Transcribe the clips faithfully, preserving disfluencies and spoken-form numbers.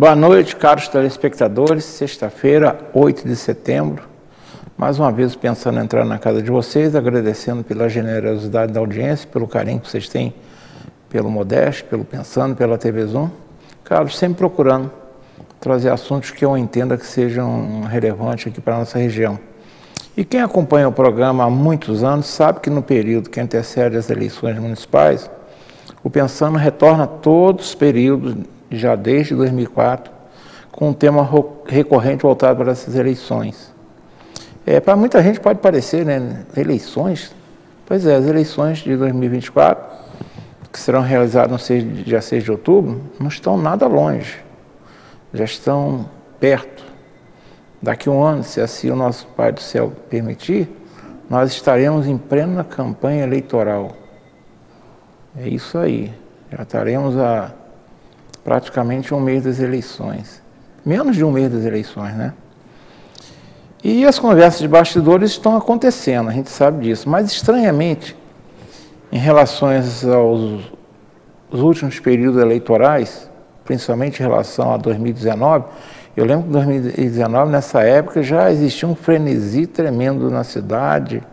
Boa noite, caros telespectadores. Sexta-feira, oito de setembro. Mais uma vez pensando em entrar na casa de vocês, agradecendo pela generosidade da audiência, pelo carinho que vocês têm pelo Modeste, pelo Pensando, pela T V Zoom. Carlos, sempre procurando trazer assuntos que eu entenda que sejam relevantes aqui para a nossa região. E quem acompanha o programa há muitos anos sabe que no período que antecede as eleições municipais, o Pensando retorna todos os períodos, já desde dois mil e quatro, com um tema recorrente voltado para essas eleições. É, para muita gente pode parecer, né, eleições? Pois é, as eleições de dois mil e vinte e quatro, que serão realizadas no dia seis de outubro, não estão nada longe, já estão perto. Daqui a um ano, se assim o nosso Pai do Céu permitir, nós estaremos em plena campanha eleitoral. É isso aí, já estaremos a praticamente um mês das eleições. Menos de um mês das eleições, né? E as conversas de bastidores estão acontecendo, a gente sabe disso. Mas, estranhamente, em relação aos os últimos períodos eleitorais, principalmente em relação a dois mil e dezenove, eu lembro que em dois mil e dezenove, nessa época, já existia um frenesi tremendo na cidade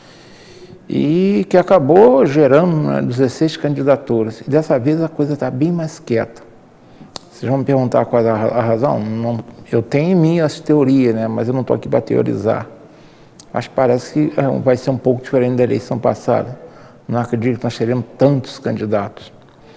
e que acabou gerando, né, dezesseis candidaturas. E dessa vez a coisa está bem mais quieta. Vocês vão me perguntar qual é a razão? Não, eu tenho em mim as teorias, né, mas eu não estou aqui para teorizar. Mas parece que vai ser um pouco diferente da eleição passada. Não acredito que nós teremos tantos candidatos.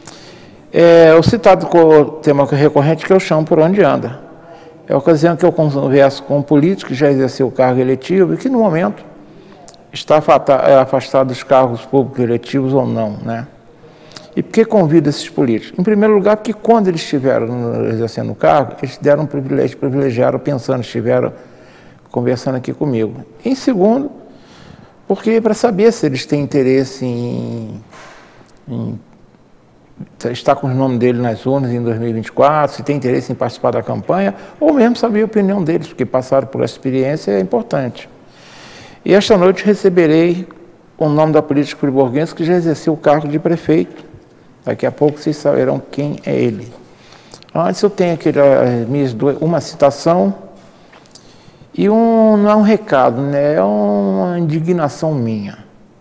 É, o citado tema recorrente que eu chamo Por Onde Anda. É a ocasião que eu converso com um político que já exerceu o cargo eletivo e que, no momento, está afastado dos cargos públicos eletivos ou não, né? E por que convido esses políticos? Em primeiro lugar, porque quando eles estiveram exercendo o cargo, eles deram um privilégio, privilegiaram pensando, estiveram conversando aqui comigo. Em segundo, porque para saber se eles têm interesse em, em estar com o nome dele nas urnas em dois mil e vinte e quatro, se tem interesse em participar da campanha, ou mesmo saber a opinião deles, porque passaram por essa experiência é importante. E esta noite receberei o nome da política friburguense que já exerceu o cargo de prefeito. Daqui a pouco vocês saberão quem é ele. Antes eu tenho aqui uma citação e um, não é um recado, né? É uma indignação minha.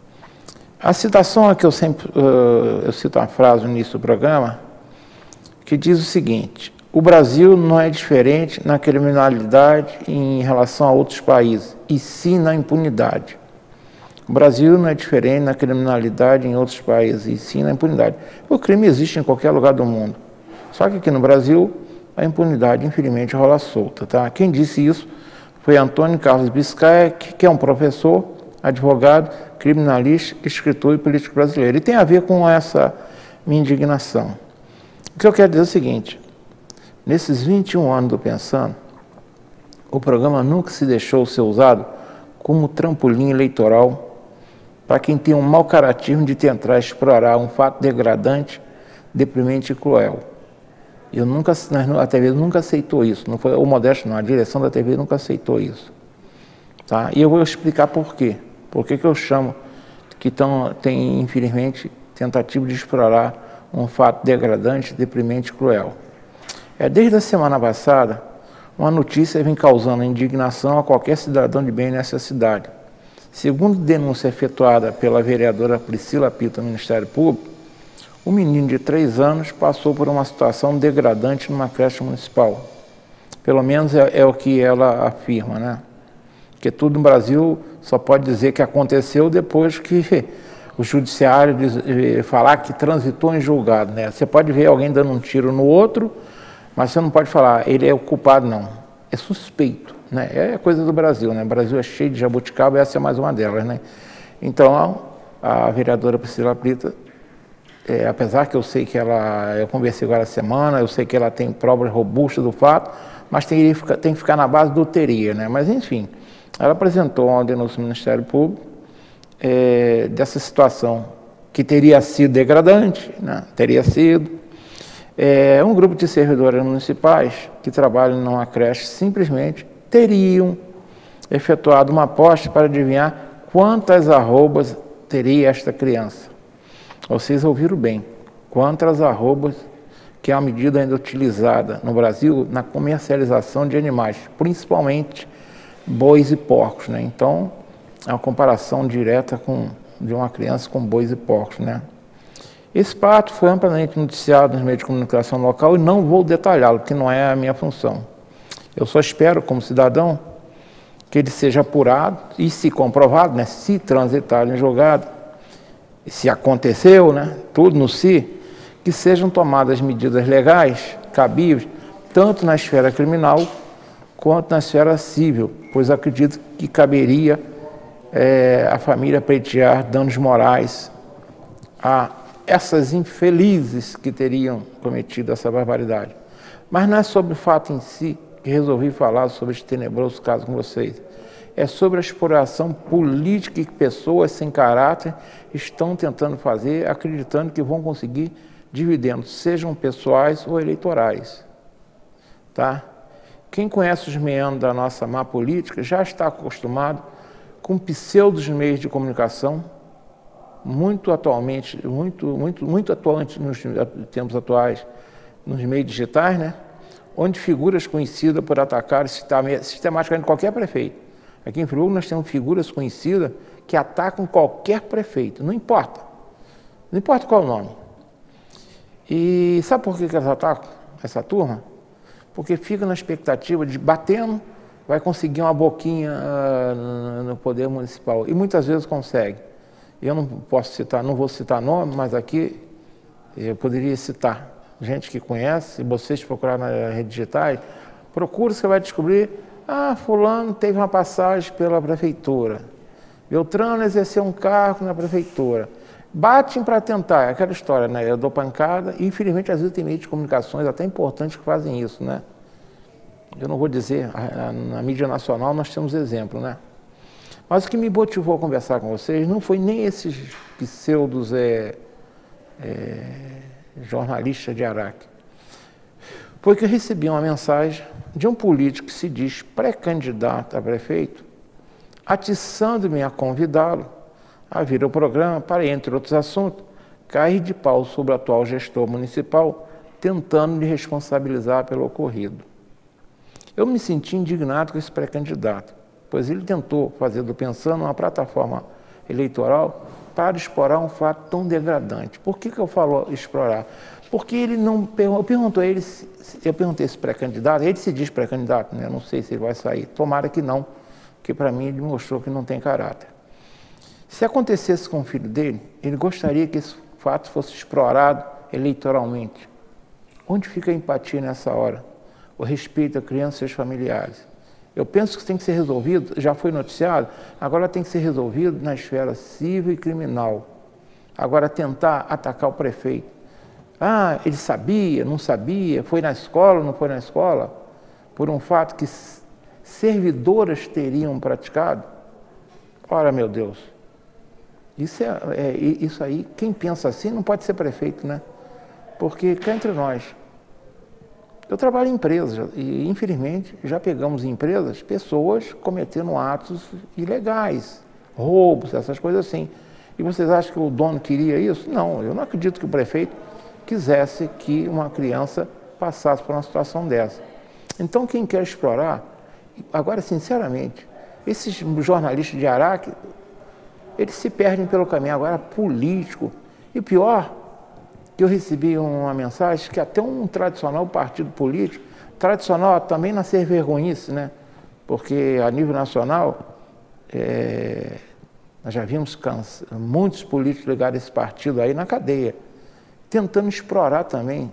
A citação é que eu sempre uh, eu cito uma frase no início do programa que diz o seguinte: o Brasil não é diferente na criminalidade em relação a outros países, e sim na impunidade. O Brasil não é diferente na criminalidade em outros países, e sim na impunidade. O crime existe em qualquer lugar do mundo. Só que aqui no Brasil, a impunidade, infelizmente, rola solta. Tá? Quem disse isso foi Antônio Carlos Biscaia, que é um professor, advogado, criminalista, escritor e político brasileiro. E tem a ver com essa minha indignação. O que eu quero dizer é o seguinte: nesses vinte e um anos do Pensando, o programa nunca se deixou ser usado como trampolim eleitoral para quem tem um mau caratismo de tentar explorar um fato degradante, deprimente e cruel. Eu nunca, a T V nunca aceitou isso, não foi o Modesto não, a direção da T V nunca aceitou isso. Tá? E eu vou explicar por quê. Por que que eu chamo que tão, tem, infelizmente, tentativa de explorar um fato degradante, deprimente e cruel. É, desde a semana passada, uma notícia vem causando indignação a qualquer cidadão de bem nessa cidade. Segundo denúncia efetuada pela vereadora Priscila Pita no Ministério Público, um menino de três anos passou por uma situação degradante numa creche municipal. Pelo menos é, é o que ela afirma, né? Porque tudo no Brasil só pode dizer que aconteceu depois que o judiciário diz, eh, falar que transitou em julgado, né? Você pode ver alguém dando um tiro no outro, mas você não pode falar, ele é o culpado, não. É suspeito, né? É coisa do Brasil, né? O Brasil é cheio de jabuticaba, essa é mais uma delas, né? Então, a vereadora Priscila Pita, é, apesar que eu sei que ela, eu conversei agora essa semana, eu sei que ela tem provas robustas do fato, mas tem, tem que ficar na base do teria, né? Mas, enfim, ela apresentou uma denúncia no Ministério Público é, dessa situação que teria sido degradante, né? Teria sido. É, um grupo de servidoras municipais que trabalham numa creche simplesmente teriam efetuado uma aposta para adivinhar quantas arrobas teria esta criança. Vocês ouviram bem, quantas arrobas que é uma medida ainda utilizada no Brasil na comercialização de animais, principalmente bois e porcos, né? Então, é uma comparação direta com, de uma criança com bois e porcos, né? Esse fato foi amplamente noticiado nos meios de comunicação local e não vou detalhá-lo, porque não é a minha função. Eu só espero, como cidadão, que ele seja apurado e, se comprovado, né, se transitar em julgado, se aconteceu, né, tudo no si, que sejam tomadas medidas legais, cabíveis, tanto na esfera criminal quanto na esfera civil, pois acredito que caberia é, a família pleitear danos morais a essas infelizes que teriam cometido essa barbaridade. Mas não é sobre o fato em si que resolvi falar sobre este tenebroso caso com vocês. É sobre a exploração política que pessoas sem caráter estão tentando fazer, acreditando que vão conseguir dividendos, sejam pessoais ou eleitorais. Tá? Quem conhece os meandros da nossa má política já está acostumado com pseudos meios de comunicação, muito atualmente, muito, muito, muito atuante nos tempos atuais, nos meios digitais, né? Onde figuras conhecidas por atacar sistematicamente qualquer prefeito. Aqui em Friburgo nós temos figuras conhecidas que atacam qualquer prefeito, não importa, não importa qual o nome. E sabe por que que elas atacam essa turma? Porque fica na expectativa de, batendo, vai conseguir uma boquinha uh, no poder municipal, e muitas vezes consegue. Eu não posso citar, não vou citar nome, mas aqui eu poderia citar gente que conhece, se vocês procurarem na rede digitais, procura, você vai descobrir, ah, fulano teve uma passagem pela prefeitura, Beltrano exerceu um cargo na prefeitura, batem para tentar, é aquela história, né? Eu dou pancada, e infelizmente às vezes tem meios de comunicações até importantes que fazem isso, né? Eu não vou dizer, na mídia nacional nós temos exemplo, né? Mas o que me motivou a conversar com vocês não foi nem esses pseudos é, é, jornalistas de Araque. Foi que eu recebi uma mensagem de um político que se diz pré-candidato a prefeito, atiçando-me a convidá-lo a vir ao programa para, entre outros assuntos, cair de pau sobre o atual gestor municipal, tentando me responsabilizar pelo ocorrido. Eu me senti indignado com esse pré-candidato, pois ele tentou fazer do Pensando uma plataforma eleitoral para explorar um fato tão degradante. Por que que eu falo explorar? Porque ele não... Eu pergunto a ele, eu perguntei esse pré-candidato, ele se diz pré-candidato, né? Eu não sei se ele vai sair, tomara que não, porque para mim ele mostrou que não tem caráter. Se acontecesse com o filho dele, ele gostaria que esse fato fosse explorado eleitoralmente. Onde fica a empatia nessa hora? O respeito à criança e seus familiares. Eu penso que tem que ser resolvido, já foi noticiado, agora tem que ser resolvido na esfera civil e criminal. Agora tentar atacar o prefeito. Ah, ele sabia, não sabia, foi na escola, não foi na escola, por um fato que servidoras teriam praticado. Ora, meu Deus, isso, é, é, isso aí, quem pensa assim não pode ser prefeito, né? Porque cá entre nós, eu trabalho em empresas e, infelizmente, já pegamos em empresas pessoas cometendo atos ilegais, roubos, essas coisas assim. E vocês acham que o dono queria isso? Não, eu não acredito que o prefeito quisesse que uma criança passasse por uma situação dessa. Então, quem quer explorar, agora, sinceramente, esses jornalistas de Araque, eles se perdem pelo caminho. Agora, político, e pior, que eu recebi uma mensagem que até um tradicional partido político, tradicional também na ser vergonhice, né? Porque a nível nacional, é, nós já vimos muitos políticos ligados a esse partido aí na cadeia, tentando explorar também.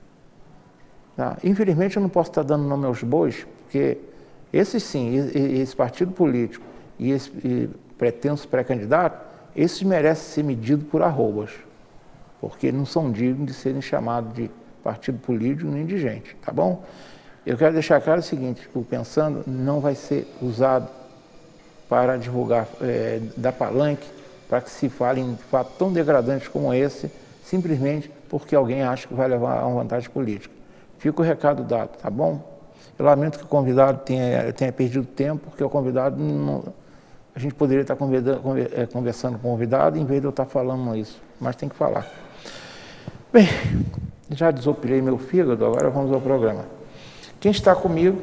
Tá? Infelizmente eu não posso estar dando nome aos bois, porque esses sim, esse partido político e esse e pretenso pré-candidato, esses merecem ser medidos por arrobas, porque não são dignos de serem chamados de partido político nem de gente, tá bom? Eu quero deixar claro o seguinte, o Pensando não vai ser usado para divulgar, é, dar palanque, para que se fale em fatos tão degradantes como esse, simplesmente porque alguém acha que vai levar a uma vantagem política. Fica o recado dado, tá bom? Eu lamento que o convidado tenha, tenha perdido tempo, porque o convidado, não, a gente poderia estar conversando com o convidado em vez de eu estar falando isso, mas tem que falar. Bem, Já desopilei meu fígado, agora vamos ao programa. Quem está comigo,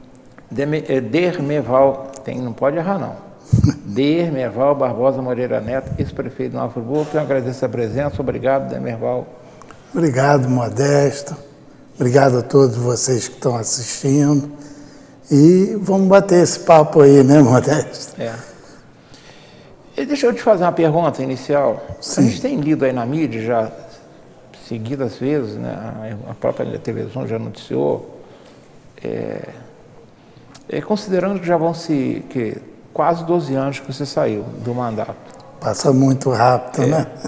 Dermeval, tem, não pode errar não. Dermeval Barbosa Moreira Neto, ex-prefeito de Nova Friburgo. Eu agradeço a presença. Obrigado, Dermeval. Obrigado, Modesto. Obrigado a todos vocês que estão assistindo. E vamos bater esse papo aí, né, Modesto? É. E deixa eu te fazer uma pergunta inicial. Sim. A gente tem lido aí na mídia já seguidas vezes, né? A própria televisão já noticiou, é, é, considerando que já vão se que, quase doze anos que você saiu do mandato. Passa muito rápido, é. né?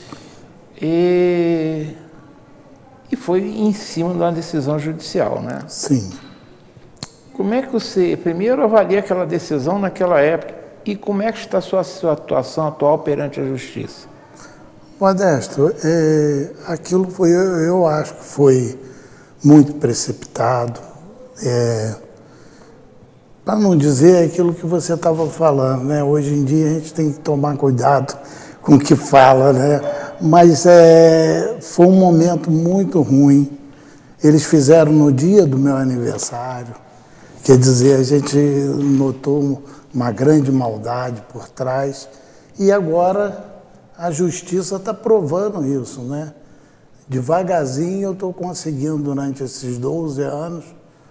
E, e foi em cima de uma decisão judicial, né? Sim. Como é que você, primeiro, avalia aquela decisão naquela época e como é que está a sua, sua atuação atual perante a justiça? Modesto, é, aquilo foi, eu, eu acho que foi muito precipitado, é, para não dizer aquilo que você estava falando, né? Hoje em dia a gente tem que tomar cuidado com o que fala, né? Mas é, foi um momento muito ruim. Eles fizeram no dia do meu aniversário, quer dizer, a gente notou uma grande maldade por trás e agora a justiça está provando isso, né? Devagarzinho eu estou conseguindo, durante esses doze anos,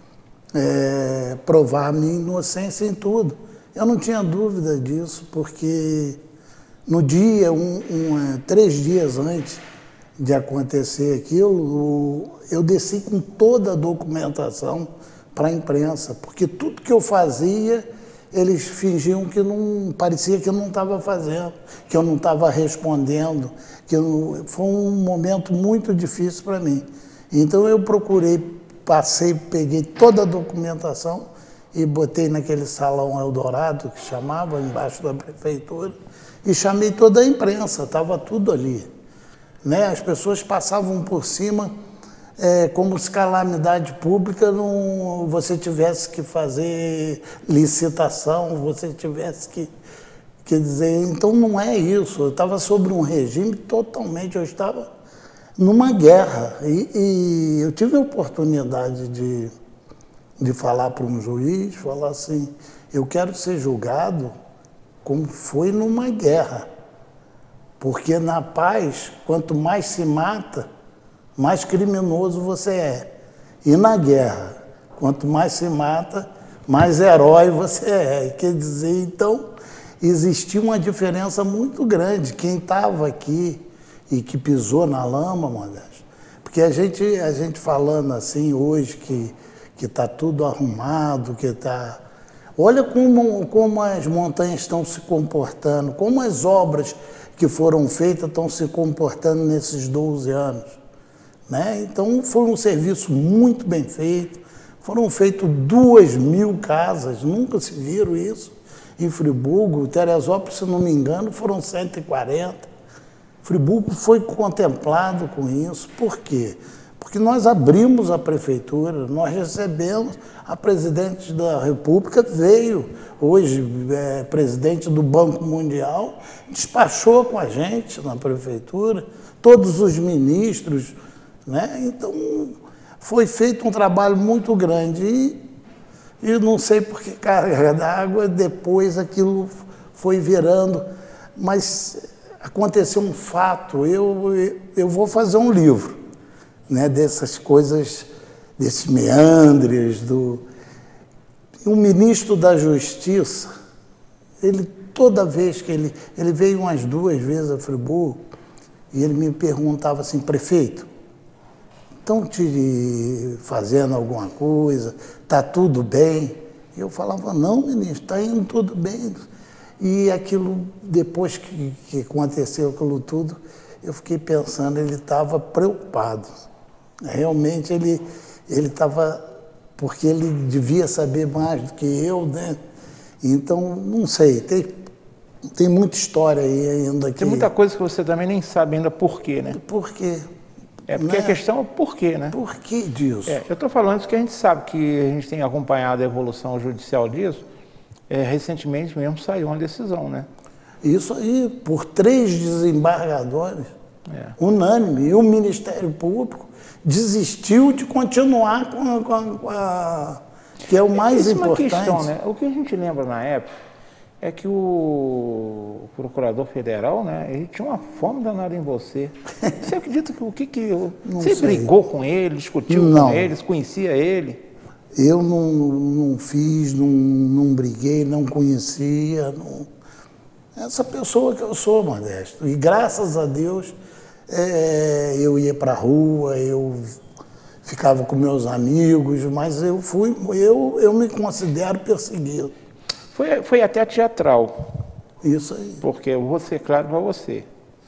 é, provar a minha inocência em tudo. Eu não tinha dúvida disso, porque no dia, um, um, três dias antes de acontecer aquilo, eu desci com toda a documentação para a imprensa, porque tudo que eu fazia, eles fingiam que não, parecia que eu não estava fazendo, que eu não estava respondendo, que eu, foi um momento muito difícil para mim. Então eu procurei, passei, peguei toda a documentação e botei naquele salão Eldorado, que chamava, embaixo da prefeitura, e chamei toda a imprensa, estava tudo ali. Né? As pessoas passavam por cima, É, como se calamidade pública não, você tivesse que fazer licitação, você tivesse que, quer dizer, então não é isso. Eu estava sobre um regime totalmente, eu estava numa guerra e, e eu tive a oportunidade de, de falar para um juiz, falar assim, eu quero ser julgado como foi numa guerra, porque na paz, quanto mais se mata, mais criminoso você é. E na guerra, quanto mais se mata, mais herói você é. Quer dizer, então, existia uma diferença muito grande. Quem estava aqui e que pisou na lama, Modesto, porque a gente, a gente falando assim hoje que que está tudo arrumado, que está... Olha como, como as montanhas estão se comportando, como as obras que foram feitas estão se comportando nesses doze anos. Né? Então, foi um serviço muito bem feito. Foram feitas duas mil casas, nunca se viram isso em Friburgo. Teresópolis, se não me engano, foram cento e quarenta. Friburgo foi contemplado com isso. Por quê? Porque nós abrimos a prefeitura, nós recebemos a presidente da República, veio hoje, é, presidente do Banco Mundial, despachou com a gente na prefeitura, todos os ministros. Né? Então, foi feito um trabalho muito grande e, e não sei por que carga d'água, depois aquilo foi virando, mas aconteceu um fato, eu, eu vou fazer um livro, né, dessas coisas, desses meandres, do... O ministro da Justiça, ele, toda vez que ele, ele veio umas duas vezes a Friburgo, e ele me perguntava assim, prefeito, estão te fazendo alguma coisa, está tudo bem? E eu falava, não, ministro, está indo tudo bem. E aquilo, depois que, que aconteceu aquilo tudo, eu fiquei pensando, ele estava preocupado. Realmente ele ele estava, porque ele devia saber mais do que eu, né? Então, não sei, tem, tem muita história aí ainda. Que... Tem muita coisa que você também nem sabe ainda por quê, né? Por quê? É porque né? A questão é o porquê, né? Por que disso? É, eu estou falando isso que a gente sabe, que a gente tem acompanhado a evolução judicial disso. É, recentemente mesmo saiu uma decisão, né? Isso aí, por três desembargadores. É. Unânime. E o Ministério Público desistiu de continuar com a, com a, com a que é o mais Isso importante. É uma questão, né? O que a gente lembra na época é que o procurador federal, né, ele tinha uma fome danada em você. Você acredita que o que que... Você sei. brigou com ele, discutiu Não. com ele, conhecia ele? Eu não, não fiz, não, não briguei, não conhecia. Não... Essa pessoa que eu sou, Modesto. E graças a Deus, é, eu ia para a rua, eu ficava com meus amigos, mas eu fui, eu, eu me considero perseguido. Foi, foi até teatral. Isso aí. Porque eu vou ser claro para você.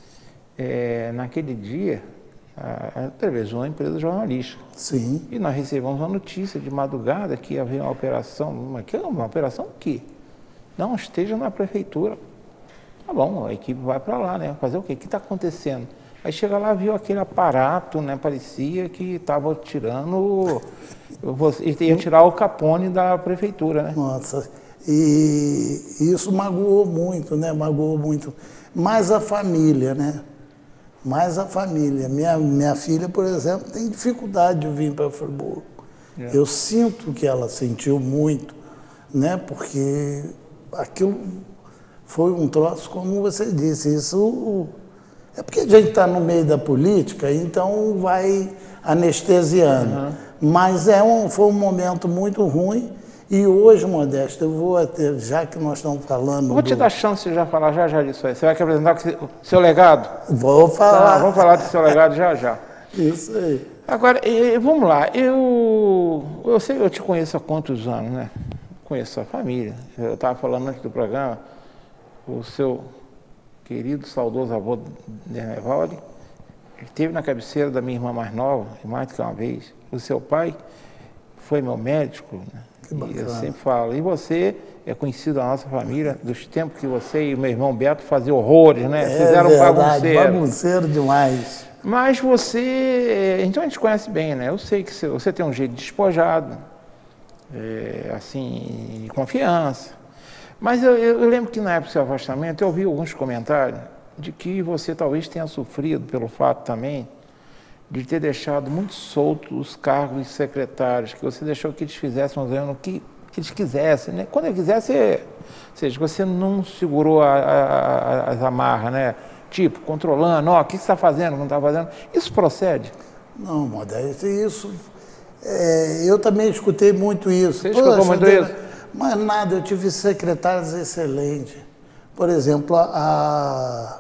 É, naquele dia, a, a televisão é uma empresa jornalística. Sim. E nós recebemos uma notícia de madrugada que havia uma operação. Uma, que, uma operação o quê? Não, esteja na prefeitura. Tá bom, a equipe vai para lá, né? Fazer o quê? O que está acontecendo? Aí chega lá, viu aquele aparato, né? Parecia que estava tirando... Você, ia tirar o Capone da prefeitura, né? Nossa... E isso magoou muito, né? Magoou muito. Mais a família, né? Mais a família. Minha, minha filha, por exemplo, tem dificuldade de vir para Friburgo. É. Eu sinto que ela sentiu muito, né? Porque aquilo foi um troço, como você disse. Isso é porque a gente está no meio da política, então vai anestesiando. Uhum. Mas é um, foi um momento muito ruim. E hoje, Modesto, eu vou até, já que nós estamos falando... Eu vou te do... dar chance de já falar já já disso aí. Você vai querer apresentar o seu legado? Vou falar. Tá, vamos falar do seu legado já já. Isso aí. Agora, vamos lá. Eu, eu sei que eu te conheço há quantos anos, né? Conheço a família. Eu estava falando antes do programa, o seu querido, saudoso avô Dernevaldi, esteve na cabeceira da minha irmã mais nova, mais do que uma vez. O seu pai foi meu médico, né? E eu sempre falo, e você é conhecido da nossa família, dos tempos que você e o meu irmão Beto faziam horrores, né? É Fizeram verdade, bagunceiro. bagunceiro demais. Mas você, então a gente conhece bem, né? Eu sei que você tem um jeito despojado, é, assim, de confiança. Mas eu, eu lembro que na época do seu afastamento, eu ouvi alguns comentários de que você talvez tenha sofrido pelo fato também de ter deixado muito soltos os cargos de secretários, que você deixou que eles fizessem o que eles quisessem, né? Quando eles quisessem, ou seja, você não segurou a, a, a, as amarras, né? Tipo, controlando, ó, o que você está fazendo, não está fazendo. Isso procede? Não, Modesto, isso... É, eu também escutei muito isso. Você escutou Poxa, muito isso? Mas nada, eu tive secretários excelentes. Por exemplo, a...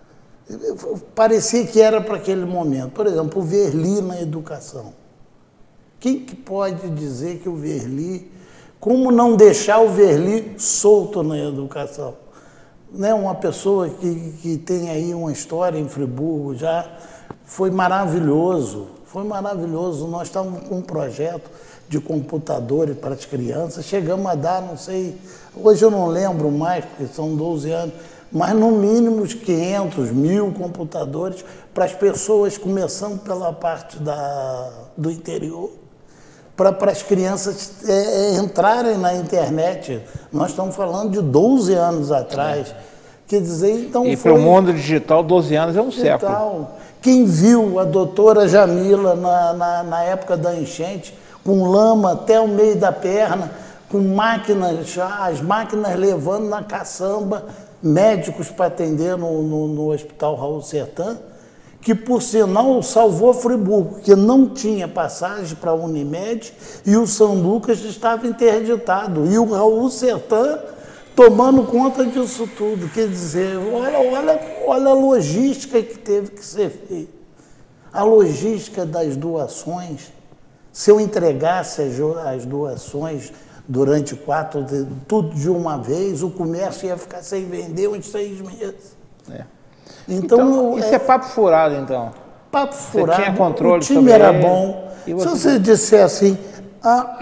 parecia que era para aquele momento. Por exemplo, o Verli na educação. Quem que pode dizer que o Verli... Como não deixar o Verli solto na educação? Né? Uma pessoa que, que tem aí uma história em Friburgo já foi maravilhoso. Foi maravilhoso. Nós estávamos com um projeto de computadores para as crianças. Chegamos a dar, não sei... Hoje eu não lembro mais, porque são doze anos... mas no mínimo uns quinhentos, mil computadores para as pessoas, começando pela parte da, do interior, para, para as crianças é, entrarem na internet. Nós estamos falando de doze anos atrás. É. Quer dizer, então e para o mundo digital, doze anos é um digital. século. Quem viu a doutora Jamila na, na, na época da enchente, com lama até o meio da perna, com máquinas, as máquinas levando na caçamba, médicos para atender no, no, no Hospital Raul Sertã, que, por sinal, salvou Friburgo, que não tinha passagem para a Unimed e o São Lucas estava interditado. E o Raul Sertã tomando conta disso tudo. Quer dizer, olha, olha, olha a logística que teve que ser feita. A logística das doações, se eu entregasse as, as doações durante quatro, tudo de uma vez, o comércio ia ficar sem vender uns seis meses. É. Então, então, isso é, é papo furado, então? Papo furado. Você tinha controle o time sobre era ele, bom. E você... Se você disser assim, ah,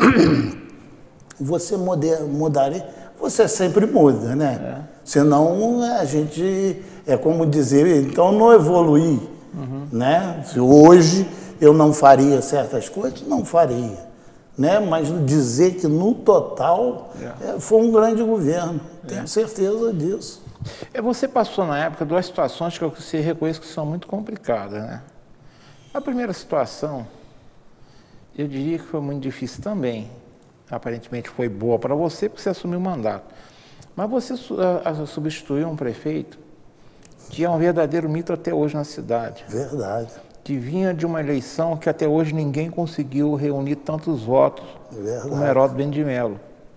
você muder, mudaria, você sempre muda, né? É. Senão a gente, é como dizer, então não evoluir, uhum. né? Se hoje eu não faria certas coisas, não faria. Né? Mas dizer que no total é. É, foi um grande governo, tenho é. certeza disso. É, você passou na época duas situações que eu se reconheço que são muito complicadas, né? A primeira situação, eu diria que foi muito difícil também. Aparentemente foi boa para você, porque você assumiu o mandato. Mas você substituiu um prefeito que é um verdadeiro mito até hoje na cidade. Verdade. Que vinha de uma eleição que até hoje ninguém conseguiu reunir tantos votos Verdade. como Heródoto Bento de Mello.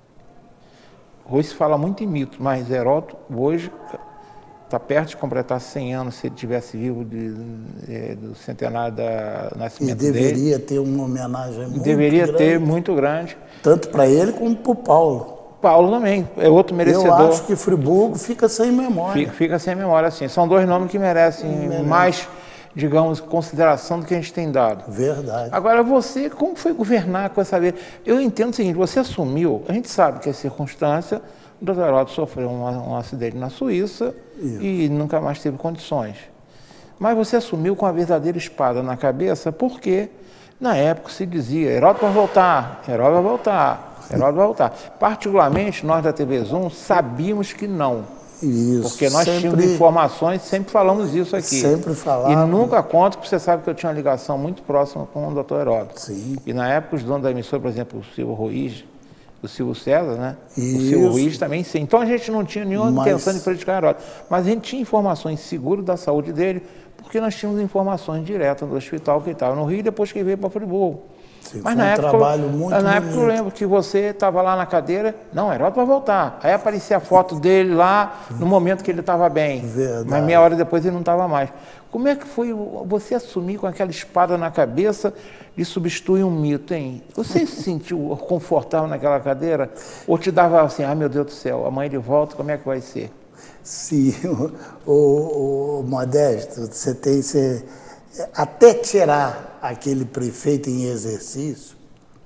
Hoje se fala muito em mito, mas Heródoto hoje está perto de completar cem anos, se ele estivesse vivo de, de, do centenário da nascimento dele. E deveria ter uma homenagem muito deveria grande. Deveria ter, muito grande. Tanto para ele como para o Paulo. Paulo também, é outro merecedor. Eu acho que Friburgo fica sem memória. Fica, fica sem memória, sim. São dois nomes que merecem Merece. mais, digamos, consideração do que a gente tem dado. Verdade. Agora, você, como foi governar com essa vez? Eu entendo o seguinte, você assumiu, a gente sabe que a circunstância, o doutor Heródoto sofreu um, um acidente na Suíça Isso. e nunca mais teve condições. Mas você assumiu com a verdadeira espada na cabeça, porque na época se dizia, Heródoto vai voltar, Heródoto vai voltar. Heródoto vai voltar. Particularmente, nós da T V Zoom sabíamos que não. Isso. Porque nós sempre, tínhamos informações, sempre falamos isso aqui. Sempre falamos. E nunca conto, porque você sabe que eu tinha uma ligação muito próxima com o doutor Heródoto. Sim. E na época, os donos da emissora, por exemplo, o Silvio Ruiz, o Silvio César, né? Isso. O Silvio Ruiz também, sim. Então a gente não tinha nenhuma Mas... intenção de prejudicar Heródoto. Mas a gente tinha informações seguras da saúde dele, porque nós tínhamos informações diretas do hospital que ele estava no Rio e depois que ele veio para Friburgo. Sim, Mas foi na um época, trabalho muito na bonito. época eu lembro que você estava lá na cadeira, não, Heródoto vai voltar. Aí aparecia a foto dele lá no momento que ele estava bem. Verdade. Mas meia hora depois ele não estava mais. Como é que foi você assumir com aquela espada na cabeça de substituir um mito, hein? Você se sentiu confortável naquela cadeira? Ou te dava assim, ah, meu Deus do céu, amanhã ele volta, como é que vai ser? Sim, o, o, o Modesto, você tem... Você, até tirar aquele prefeito em exercício,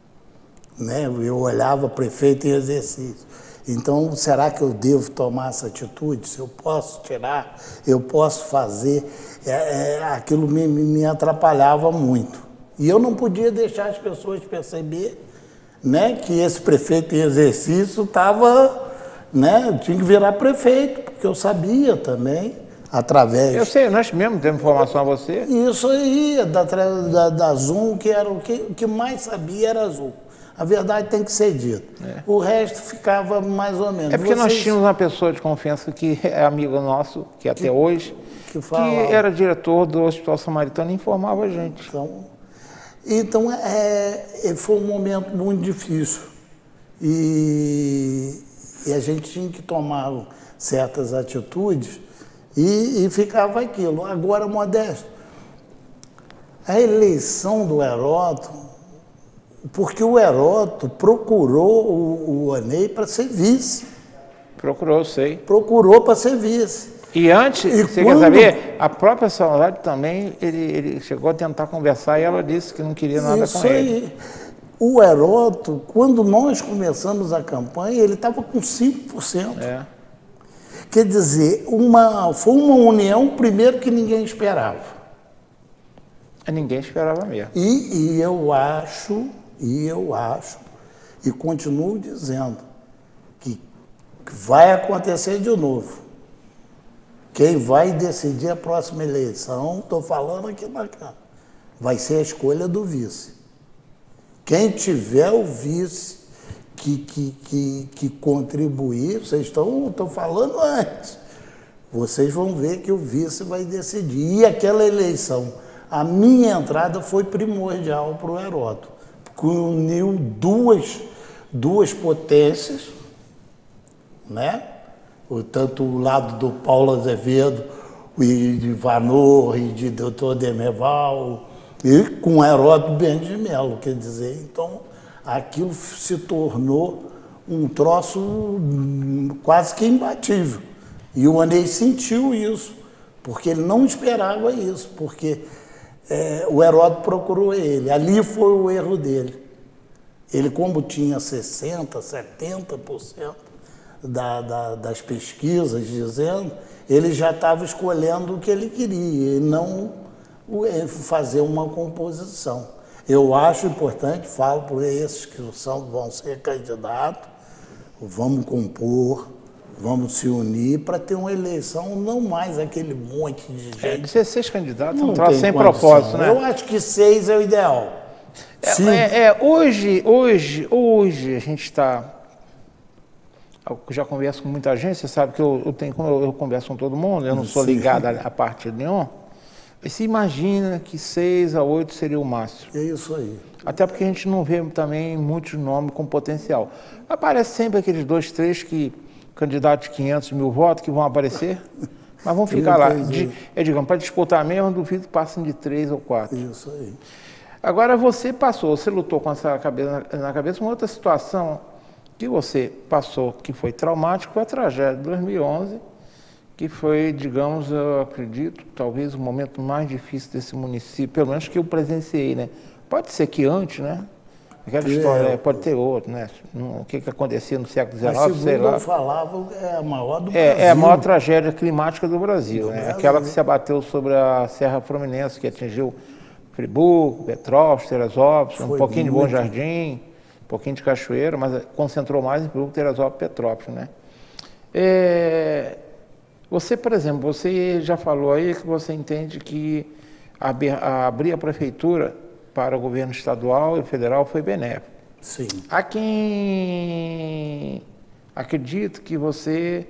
né? Eu olhava prefeito em exercício. Então, será que eu devo tomar essa atitude? Se eu posso tirar, eu posso fazer. É, é, aquilo me, me atrapalhava muito. E eu não podia deixar as pessoas perceber, né, que esse prefeito em exercício estava, né, tinha que virar prefeito, porque eu sabia também. Através... Eu sei, nós mesmo temos informação a você. Isso aí, da, da, da Zoom, que era o que, o que mais sabia era Zoom. A verdade tem que ser dita. É. O resto ficava mais ou menos. É porque Vocês... nós tínhamos uma pessoa de confiança que é amigo nosso, que até que, hoje, que, que era diretor do Hospital Samaritano e informava a gente. Então, então é, foi um momento muito difícil. E, e a gente tinha que tomar certas atitudes. E, e ficava aquilo. Agora, Modesto, a eleição do Heródoto, porque o Heródoto procurou o, o Anei para ser vice. Procurou, sei. Procurou para ser vice. E antes, e você quando... quer saber, a própria Saudade também, ele, ele chegou a tentar conversar e ela disse que não queria nada Isso com aí. ele. O Heródoto, quando nós começamos a campanha, ele estava com cinco por cento. É. Quer dizer, uma, foi uma união, primeiro, que ninguém esperava. Ninguém esperava mesmo. E, e eu acho, e eu acho, e continuo dizendo, que, que vai acontecer de novo. Quem vai decidir a próxima eleição, estou falando aqui na Câmara, vai ser a escolha do vice. Quem tiver o vice... Que, que, que, que contribuir, vocês estão, estão falando antes, vocês vão ver que o vice vai decidir. E aquela eleição, a minha entrada foi primordial para o Heródoto, porque uniu duas, duas potências, né? O, tanto o lado do Paulo Azevedo, e de Vanor, e de doutor Demerval, e com o Heródoto Bento de Mello, quer dizer, então... aquilo se tornou um troço quase que imbatível. E o Anei sentiu isso, porque ele não esperava isso, porque é, o Heródoto procurou ele. Ali foi o erro dele. Ele, como tinha sessenta por cento, setenta por cento da, da, das pesquisas dizendo, ele já estava escolhendo o que ele queria, e não fazer uma composição. Eu acho importante, falo para esses que são, vão ser candidatos, vamos compor, Vamos se unir para ter uma eleição, não mais aquele monte de gente. É, dezesseis candidatos, não um troço sem condição. propósito, né? Eu acho que seis é o ideal. É, é, é, hoje, hoje, hoje a gente está... Eu já converso com muita gente, você sabe que eu, eu, tenho, eu, eu converso com todo mundo, eu não sou Sim. ligado a, a partido nenhum. E se imagina que seis a oito seria o máximo. É isso aí. Até porque a gente não vê também muitos nomes com potencial. Aparece sempre aqueles dois, três que... candidatos de quinhentos mil votos que vão aparecer, mas vão ficar lá. De, é, digamos, para disputar mesmo, duvido que passem de três ou quatro. Isso aí. Agora você passou, você lutou com essa cabeça na cabeça, uma outra situação que você passou, que foi traumática, foi a tragédia de dois mil e onze, que foi, digamos, eu acredito, talvez o momento mais difícil desse município, pelo menos que eu presenciei, né? Pode ser que antes, né? Aquela É, história, pode ter outro, né? O que, que acontecia no século dezenove, Mas, sei lá. eu falava, é a maior do É, Brasil. é a maior tragédia climática do Brasil, Do né? Brasil. Aquela que se abateu sobre a Serra Fluminense, que atingiu Friburgo, Petrópolis, Teresópolis, um Foi pouquinho de Bom muito. Jardim, um pouquinho de Cachoeira, mas concentrou mais em Friburgo, Teresópolis e Petrópolis, né? É, você, por exemplo, você já falou aí que você entende que abrir a, abrir a prefeitura para o governo estadual e federal foi benéfico. Sim. Há quem acredita que você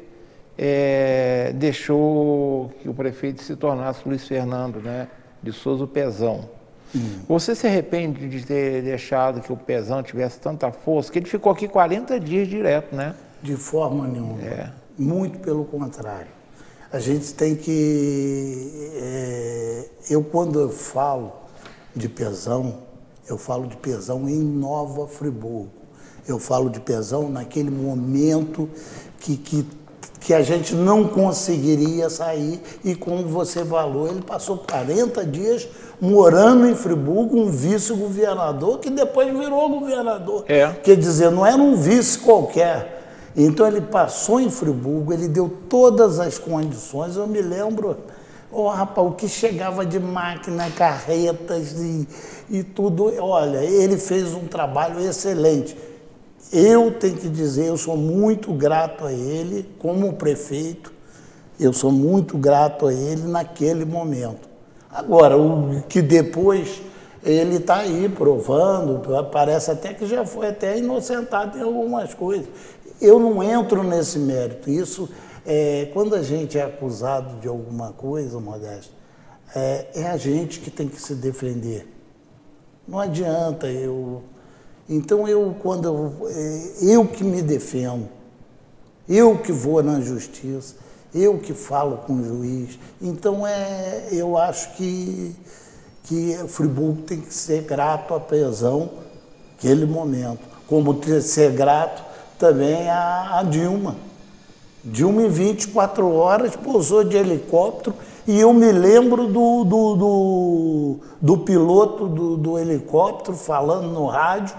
é, deixou que o prefeito se tornasse Luiz Fernando, né, de Souza Pezão. Hum. Você se arrepende de ter deixado que o Pezão tivesse tanta força, que ele ficou aqui quarenta dias direto, né? De forma nenhuma. É. Muito pelo contrário. A gente tem que... É, eu, quando eu falo de Pezão, eu falo de Pezão em Nova Friburgo. Eu falo de Pezão naquele momento que, que, que a gente não conseguiria sair e, como você falou, ele passou quarenta dias morando em Friburgo, um vice-governador que depois virou governador. É. Quer dizer, não era um vice qualquer. Então ele passou em Friburgo, ele deu todas as condições. Eu me lembro, oh, rapaz, o que chegava de máquina, carretas e, e tudo. Olha, ele fez um trabalho excelente. Eu tenho que dizer, eu sou muito grato a ele como prefeito, eu sou muito grato a ele naquele momento. Agora, o que depois ele está aí provando, parece até que já foi até inocentado em algumas coisas. Eu não entro nesse mérito. Isso, é, quando a gente é acusado de alguma coisa, Modesto, é, é a gente que tem que se defender. Não adianta eu... Então, eu, quando eu, é, eu que me defendo, eu que vou na justiça, eu que falo com o juiz. Então, é, eu acho que, que Friburgo tem que ser grato a Pezão naquele momento, como ter, ser grato também a, a Dilma. Dilma, em vinte e quatro horas, pousou de helicóptero, e eu me lembro do, do, do, do piloto do, do helicóptero falando no rádio,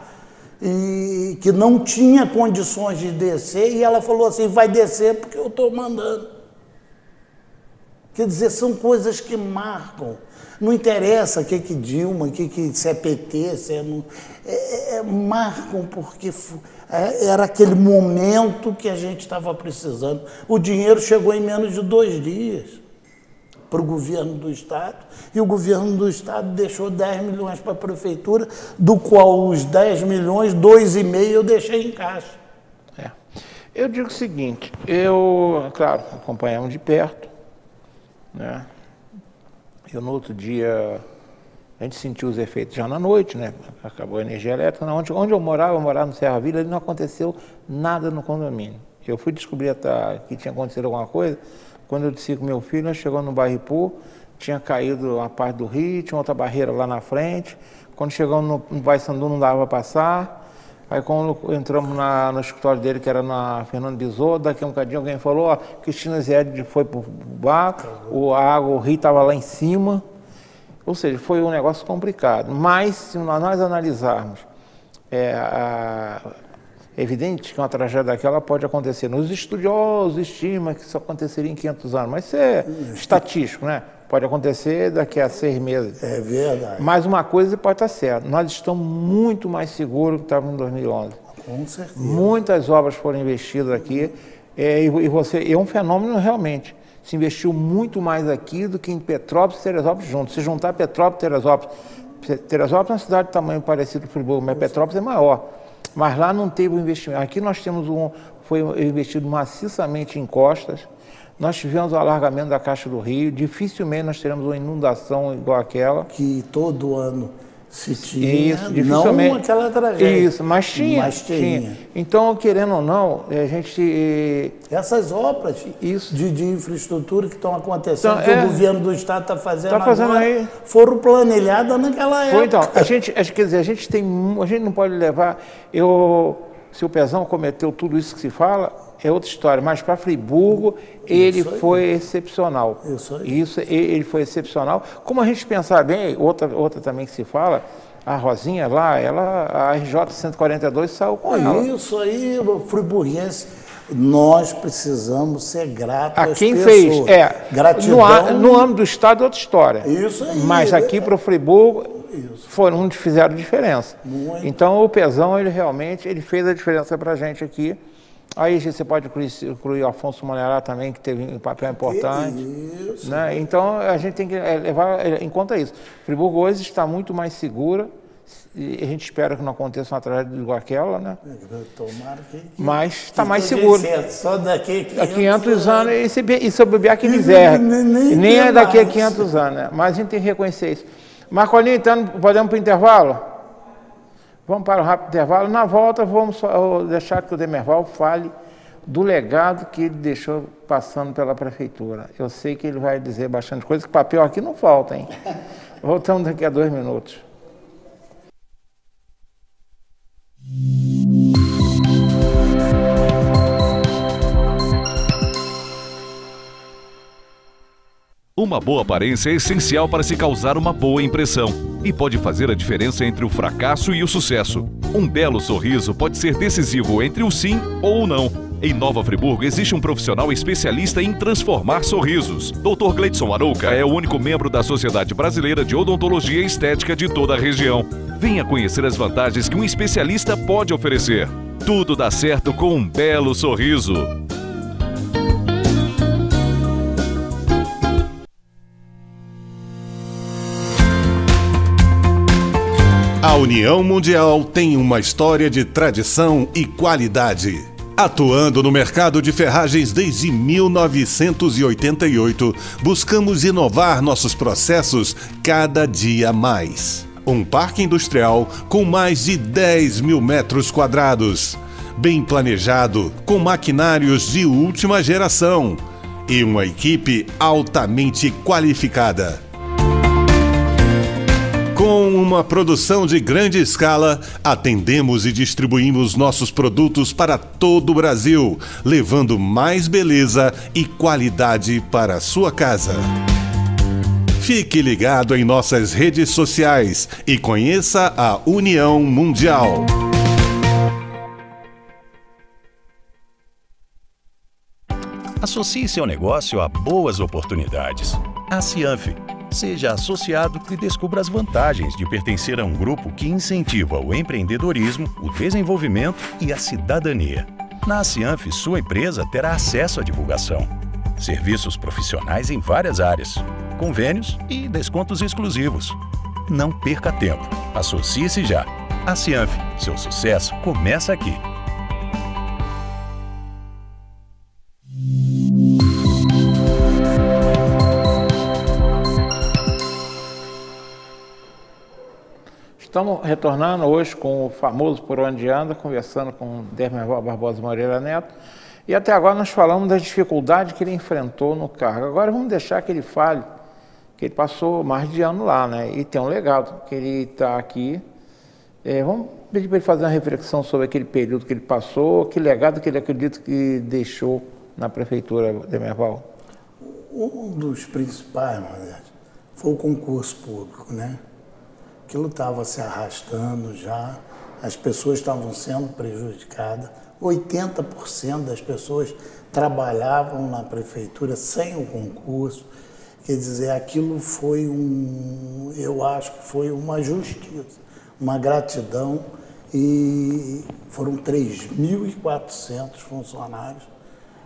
e que não tinha condições de descer, e ela falou assim, vai descer porque eu estou mandando. Quer dizer, são coisas que marcam. Não interessa o que que Dilma, o que que se é P T, se é, não, é, é, marcam porque é, era aquele momento que a gente estava precisando. O dinheiro chegou em menos de dois dias para o governo do Estado, e o governo do Estado deixou dez milhões para a prefeitura, do qual os dez milhões, dois e meio eu deixei em caixa. É. Eu digo o seguinte, eu, claro, acompanhamos de perto, né? Eu, no outro dia, a gente sentiu os efeitos já na noite, né? Acabou a energia elétrica. Onde, onde eu morava, eu morava no Serra Vila, ali não aconteceu nada no condomínio. Eu fui descobrir até que tinha acontecido alguma coisa quando eu disse com meu filho. Nós chegamos no bairro Ipu, tinha caído uma parte do rio, tinha outra barreira lá na frente. Quando chegamos no, no Bairro Sandu, não dava para passar. Aí, quando entramos na, no escritório dele, que era na Fernando Besouro, daqui a um bocadinho alguém falou, ó, Cristina Zed foi para o barco, o, a água, o rio estava lá em cima. Ou seja, foi um negócio complicado. Mas, se nós analisarmos, é, a, é evidente que uma tragédia daquela pode acontecer. Nos estudiosos estimam que isso aconteceria em quinhentos anos, mas isso é estatístico, né? Pode acontecer daqui a seis meses. É verdade. Mas uma coisa pode estar certa, nós estamos muito mais seguros do que estávamos em dois mil e onze. Com certeza. Muitas obras foram investidas aqui. É, e você, é um fenômeno realmente. Se investiu muito mais aqui do que em Petrópolis e Teresópolis juntos. Se juntar Petrópolis e Teresópolis, Teresópolis é uma cidade de tamanho parecido com Friburgo, mas Petrópolis é maior. Mas lá não teve o investimento. Aqui nós temos um, foi investido maciçamente em costas. Nós tivemos o alargamento da Caixa do Rio. Dificilmente nós teremos uma inundação igual aquela. Que todo ano se tinha, isso, dificilmente. Não aquela tragédia. Isso, mas tinha, mas tinha. tinha. Então, querendo ou não, a gente... Essas obras isso. De, de infraestrutura que estão acontecendo, então, que é, o governo do estado está fazendo, tá fazendo agora, aí. Foram planejadas naquela época. Foi, então, a gente, quer dizer, a gente tem, a gente não pode levar... Eu, se o Pezão cometeu tudo isso que se fala, é outra história, mas para Friburgo ele foi excepcional. Isso aí. Isso, ele foi excepcional. Como a gente pensar bem, outra, outra também que se fala, a Rosinha lá, ela, a R J cento e quarenta e dois saiu com ela. Isso aí, friburguense, nós precisamos ser gratos a às quem pessoas. fez, é, gratidão. No, no âmbito do Estado é outra história. Isso aí. Mas aqui é. para o Friburgo, Isso. foram onde fizeram diferença. Muito. Então o Pezão, ele realmente ele fez a diferença para a gente aqui. Aí você pode incluir, incluir o Afonso Monerá também, que teve um papel importante. Isso. Né? Então a gente tem que levar em conta isso. Friburgo hoje está muito mais segura. E a gente espera que não aconteça uma tragédia igual aquela, né? Tomara que, Mas está mais seguro. Só daqui a quinhentos, quinhentos anos, e se, e se eu beber aqui eles erram. Nem, nem, nem é daqui mais. A quinhentos anos, né? Mas a gente tem que reconhecer isso. Marcolinho, então, podemos para o intervalo? Vamos para o rápido intervalo. Na volta, vamos só deixar que o Demerval fale do legado que ele deixou passando pela prefeitura. Eu sei que ele vai dizer bastante coisa, que papel aqui não falta, hein? Voltamos daqui a dois minutos. Uma boa aparência é essencial para se causar uma boa impressão e pode fazer a diferença entre o fracasso e o sucesso. Um belo sorriso pode ser decisivo entre o sim ou o não. Em Nova Friburgo existe um profissional especialista em transformar sorrisos. doutor Gleidson Arouca é o único membro da Sociedade Brasileira de Odontologia e Estética de toda a região. Venha conhecer as vantagens que um especialista pode oferecer. Tudo dá certo com um belo sorriso. A União Mundial tem uma história de tradição e qualidade. Atuando no mercado de ferragens desde mil novecentos e oitenta e oito, buscamos inovar nossos processos cada dia mais. Um parque industrial com mais de dez mil metros quadrados, bem planejado, com maquinários de última geração e uma equipe altamente qualificada. Com uma produção de grande escala, atendemos e distribuímos nossos produtos para todo o Brasil, levando mais beleza e qualidade para a sua casa. Fique ligado em nossas redes sociais e conheça a União Mundial. Associe seu negócio a boas oportunidades. A Cianf. Seja associado e descubra as vantagens de pertencer a um grupo que incentiva o empreendedorismo, o desenvolvimento e a cidadania. Na Cianf, sua empresa terá acesso à divulgação, serviços profissionais em várias áreas, convênios e descontos exclusivos. Não perca tempo. Associe-se já. A Cianf, seu sucesso começa aqui. Estamos retornando hoje com o famoso Por Onde Anda, conversando com Demerval Barbosa Moreira Neto. E até agora nós falamos da dificuldade que ele enfrentou no cargo. Agora vamos deixar que ele fale, que ele passou mais de ano lá, né? E tem um legado, que ele está aqui. É, vamos pedir para ele fazer uma reflexão sobre aquele período que ele passou, que legado que ele acredita que deixou na prefeitura, Demerval. Um dos principais, na verdade, foi o concurso público, né? Aquilo estava se arrastando já, as pessoas estavam sendo prejudicadas, oitenta por cento das pessoas trabalhavam na prefeitura sem o concurso, quer dizer, aquilo foi um, eu acho que foi uma justiça, uma gratidão, e foram três mil e quatrocentos funcionários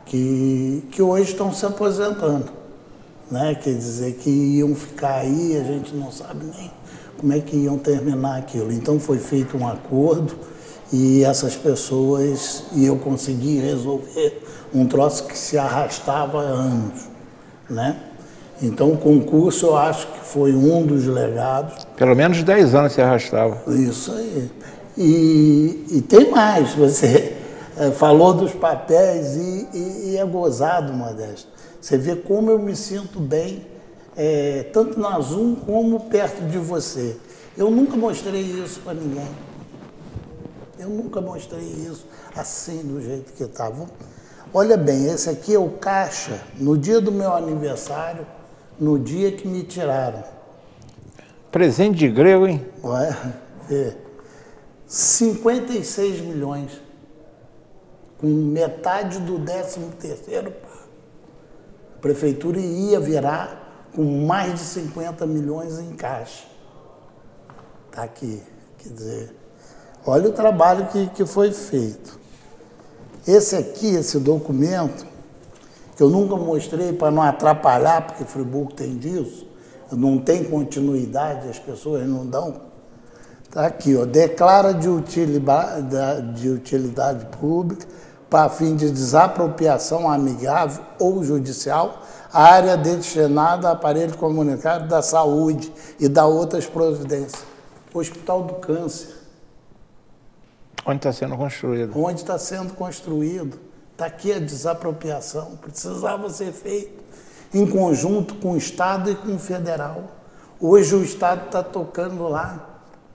que, que hoje estão se aposentando, né? Quer dizer, que iam ficar aí, a gente não sabe nem como é que iam terminar aquilo. Então foi feito um acordo e essas pessoas, e eu consegui resolver um troço que se arrastava há anos, né? Então o concurso eu acho que foi um dos legados. Pelo menos dez anos se arrastava. Isso aí. E, e tem mais, você é, falou dos papéis e, e, e é gozado, Modesto. Você vê como eu me sinto bem, é, tanto na Zoom como perto de você. Eu nunca mostrei isso para ninguém. Eu nunca mostrei isso assim, do jeito que estava. Olha bem, esse aqui é o caixa, no dia do meu aniversário, no dia que me tiraram. Presente de grego, hein? Ué, é, cinquenta e seis milhões, com metade do décimo terceiro pago. A prefeitura ia virar com mais de cinquenta milhões em caixa. Está aqui, quer dizer, olha o trabalho que, que foi feito. Esse aqui, esse documento, que eu nunca mostrei para não atrapalhar, porque Friburgo tem disso, não tem continuidade, as pessoas não dão. Está aqui, ó, declara de utilidade, de utilidade pública para fim de desapropriação amigável ou judicial a área destinada a aparelho comunitário da saúde e da outras providências. Hospital do Câncer. Onde está sendo construído. Onde está sendo construído. Está aqui a desapropriação. Precisava ser feito em conjunto com o Estado e com o Federal. Hoje o Estado está tocando lá.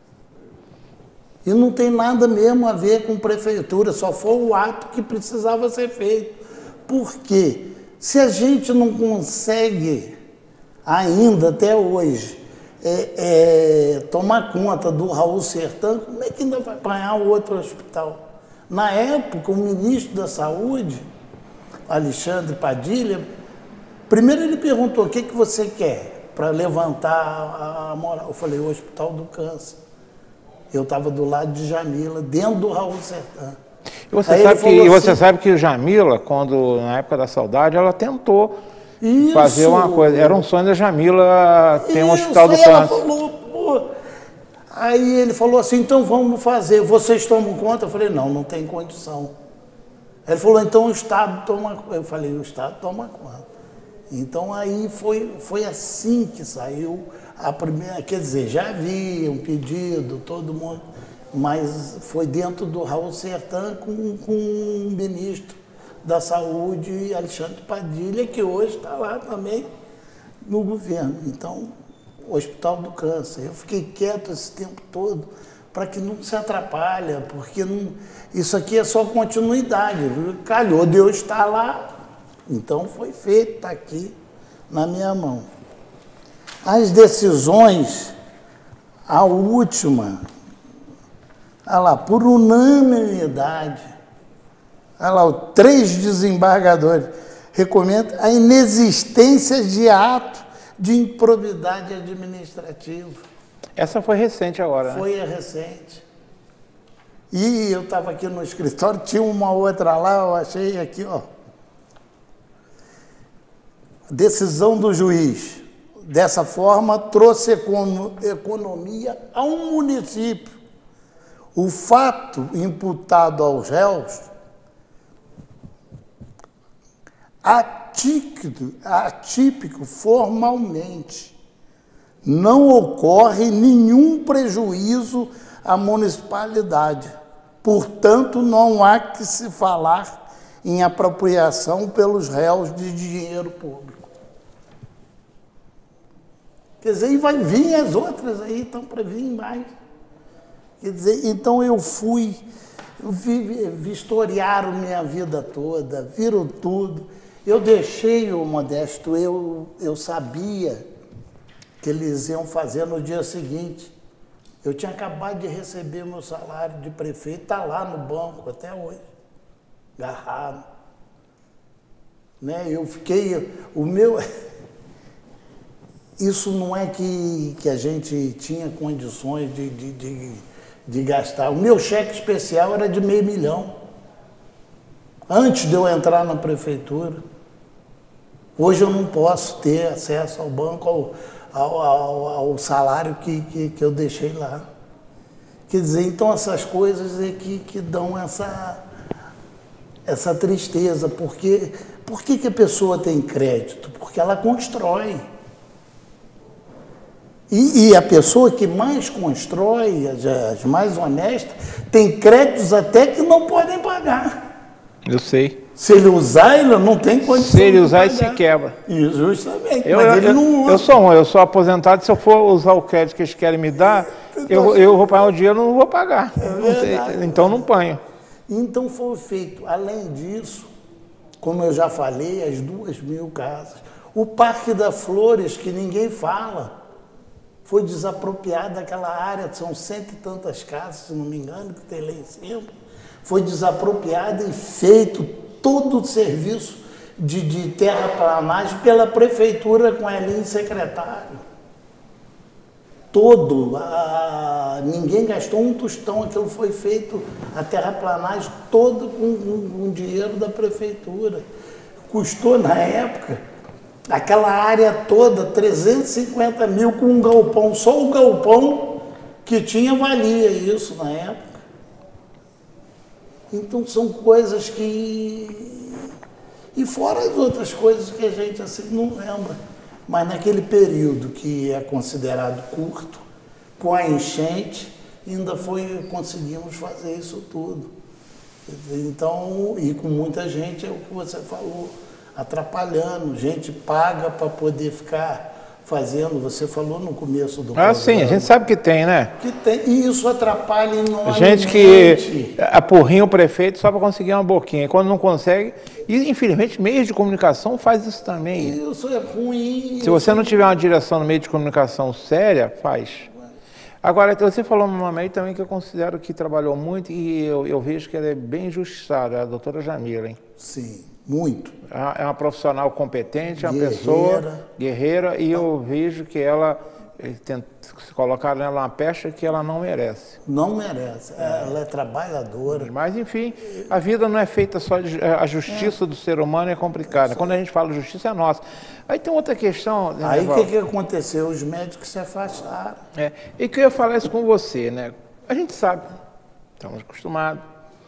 E não tem nada mesmo a ver com prefeitura, só foi o ato que precisava ser feito. Por quê? Se a gente não consegue ainda, até hoje, é, é, tomar conta do Raul Sertã, como é que ainda vai apanhar o outro hospital? Na época, o ministro da Saúde, Alexandre Padilha, primeiro ele perguntou, o que, que você quer para levantar a, a moral? Eu falei, o Hospital do Câncer. Eu estava do lado de Jamila, dentro do Raul Sertã. E você, sabe que, assim, e você sabe que Jamila, quando, na época da saudade, ela tentou isso, fazer uma coisa. Era um sonho da Jamila ter um hospital do câncer. Falou, pô. Aí ele falou assim, então vamos fazer, vocês tomam conta? Eu falei, não, não tem condição. Ele falou, então o Estado toma conta. Eu falei, o Estado toma conta. Então aí foi, foi assim que saiu a primeira, quer dizer, já havia um pedido, todo mundo, mas foi dentro do Raul Sertã com, com o ministro da Saúde, Alexandre Padilha, que hoje está lá também no governo. Então, o Hospital do Câncer. Eu fiquei quieto esse tempo todo para que não se atrapalhe, porque não, isso aqui é só continuidade. Calhou de eu estar lá, então foi feito, está aqui na minha mão. As decisões, a última, olha lá, por unanimidade, olha lá, três desembargadores recomendam a inexistência de ato de improbidade administrativa. Essa foi recente agora, né? Foi recente. E eu estava aqui no escritório, tinha uma outra lá, eu achei aqui, ó. Decisão do juiz. Dessa forma, trouxe economia a um município. O fato imputado aos réus, atípico, atípico formalmente, não ocorre nenhum prejuízo à municipalidade. Portanto, não há que se falar em apropriação pelos réus de dinheiro público. Quer dizer, e vai vir as outras aí, estão para vir mais. Quer dizer, então eu fui, eu vi, vistoriaram minha vida toda, viram tudo. Eu deixei o Modesto, eu, eu sabia que eles iam fazer no dia seguinte. Eu tinha acabado de receber meu salário de prefeito, está lá no banco até hoje, agarrado. Né? Eu fiquei, o meu... Isso não é que, que a gente tinha condições de, de, de, de gastar. O meu cheque especial era de meio milhão. antes de eu entrar na prefeitura. Hoje eu não posso ter acesso ao banco, ao, ao, ao, ao salário que, que, que eu deixei lá. Quer dizer, então essas coisas é que, que dão essa, essa tristeza. Porque, por que, que a pessoa tem crédito? Porque ela constrói. E, e a pessoa que mais constrói, as, as mais honestas, tem créditos até que não podem pagar. Eu sei. Se ele usar, ele não tem condição. Se ele usar, ele se quebra. Isso, justamente. Eu, mas eu, ele não usa. Eu sou um, eu sou aposentado, se eu for usar o crédito que eles querem me dar, eu, eu vou pagar o dinheiro, eu não vou pagar. É não tem, então não panho. Então foi feito, além disso, como eu já falei, as duas mil casas. O Parque das Flores, que ninguém fala, foi desapropriado daquela área, são cento e tantas casas, se não me engano, que tem lá em cima. Foi desapropriado e feito todo o serviço de, de terraplanagem pela prefeitura com a Elinho secretário. Todo. A, ninguém gastou um tostão, aquilo foi feito, a terraplanagem toda com, com, com dinheiro da prefeitura. Custou, na época, aquela área toda, trezentos e cinquenta mil com um galpão. Só o galpão que tinha valia isso na época. Então são coisas que... E fora as outras coisas que a gente assim não lembra. Mas naquele período que é considerado curto, com a enchente, ainda foi, conseguimos fazer isso tudo. Então, e com muita gente, é o que você falou, atrapalhando, gente paga para poder ficar fazendo, você falou no começo do programa. Ah, sim, a gente sabe que tem, né? Que tem, e isso atrapalha enormemente. Gente que apurrinha o prefeito só para conseguir uma boquinha, quando não consegue, e infelizmente meios de comunicação faz isso também. Isso é ruim. Se você não tiver uma direção no meio de comunicação séria, faz. Agora, você falou um nome aí também que eu considero que trabalhou muito e eu, eu vejo que ela é bem injustiçada, é a doutora Jamila, hein? Sim, muito. É uma profissional competente, é uma Guerreira. pessoa guerreira, e eu vejo que ela, tenta, se colocar nela uma pecha que ela não merece. Não merece, ela é trabalhadora. Mas, enfim, a vida não é feita só de... A justiça é. do ser humano é complicada. Quando a gente fala justiça, é nossa. Aí tem outra questão... Né, Aí o que, que aconteceu? Os médicos se afastaram. É, e que eu ia falar isso com você, né? A gente sabe, estamos acostumados.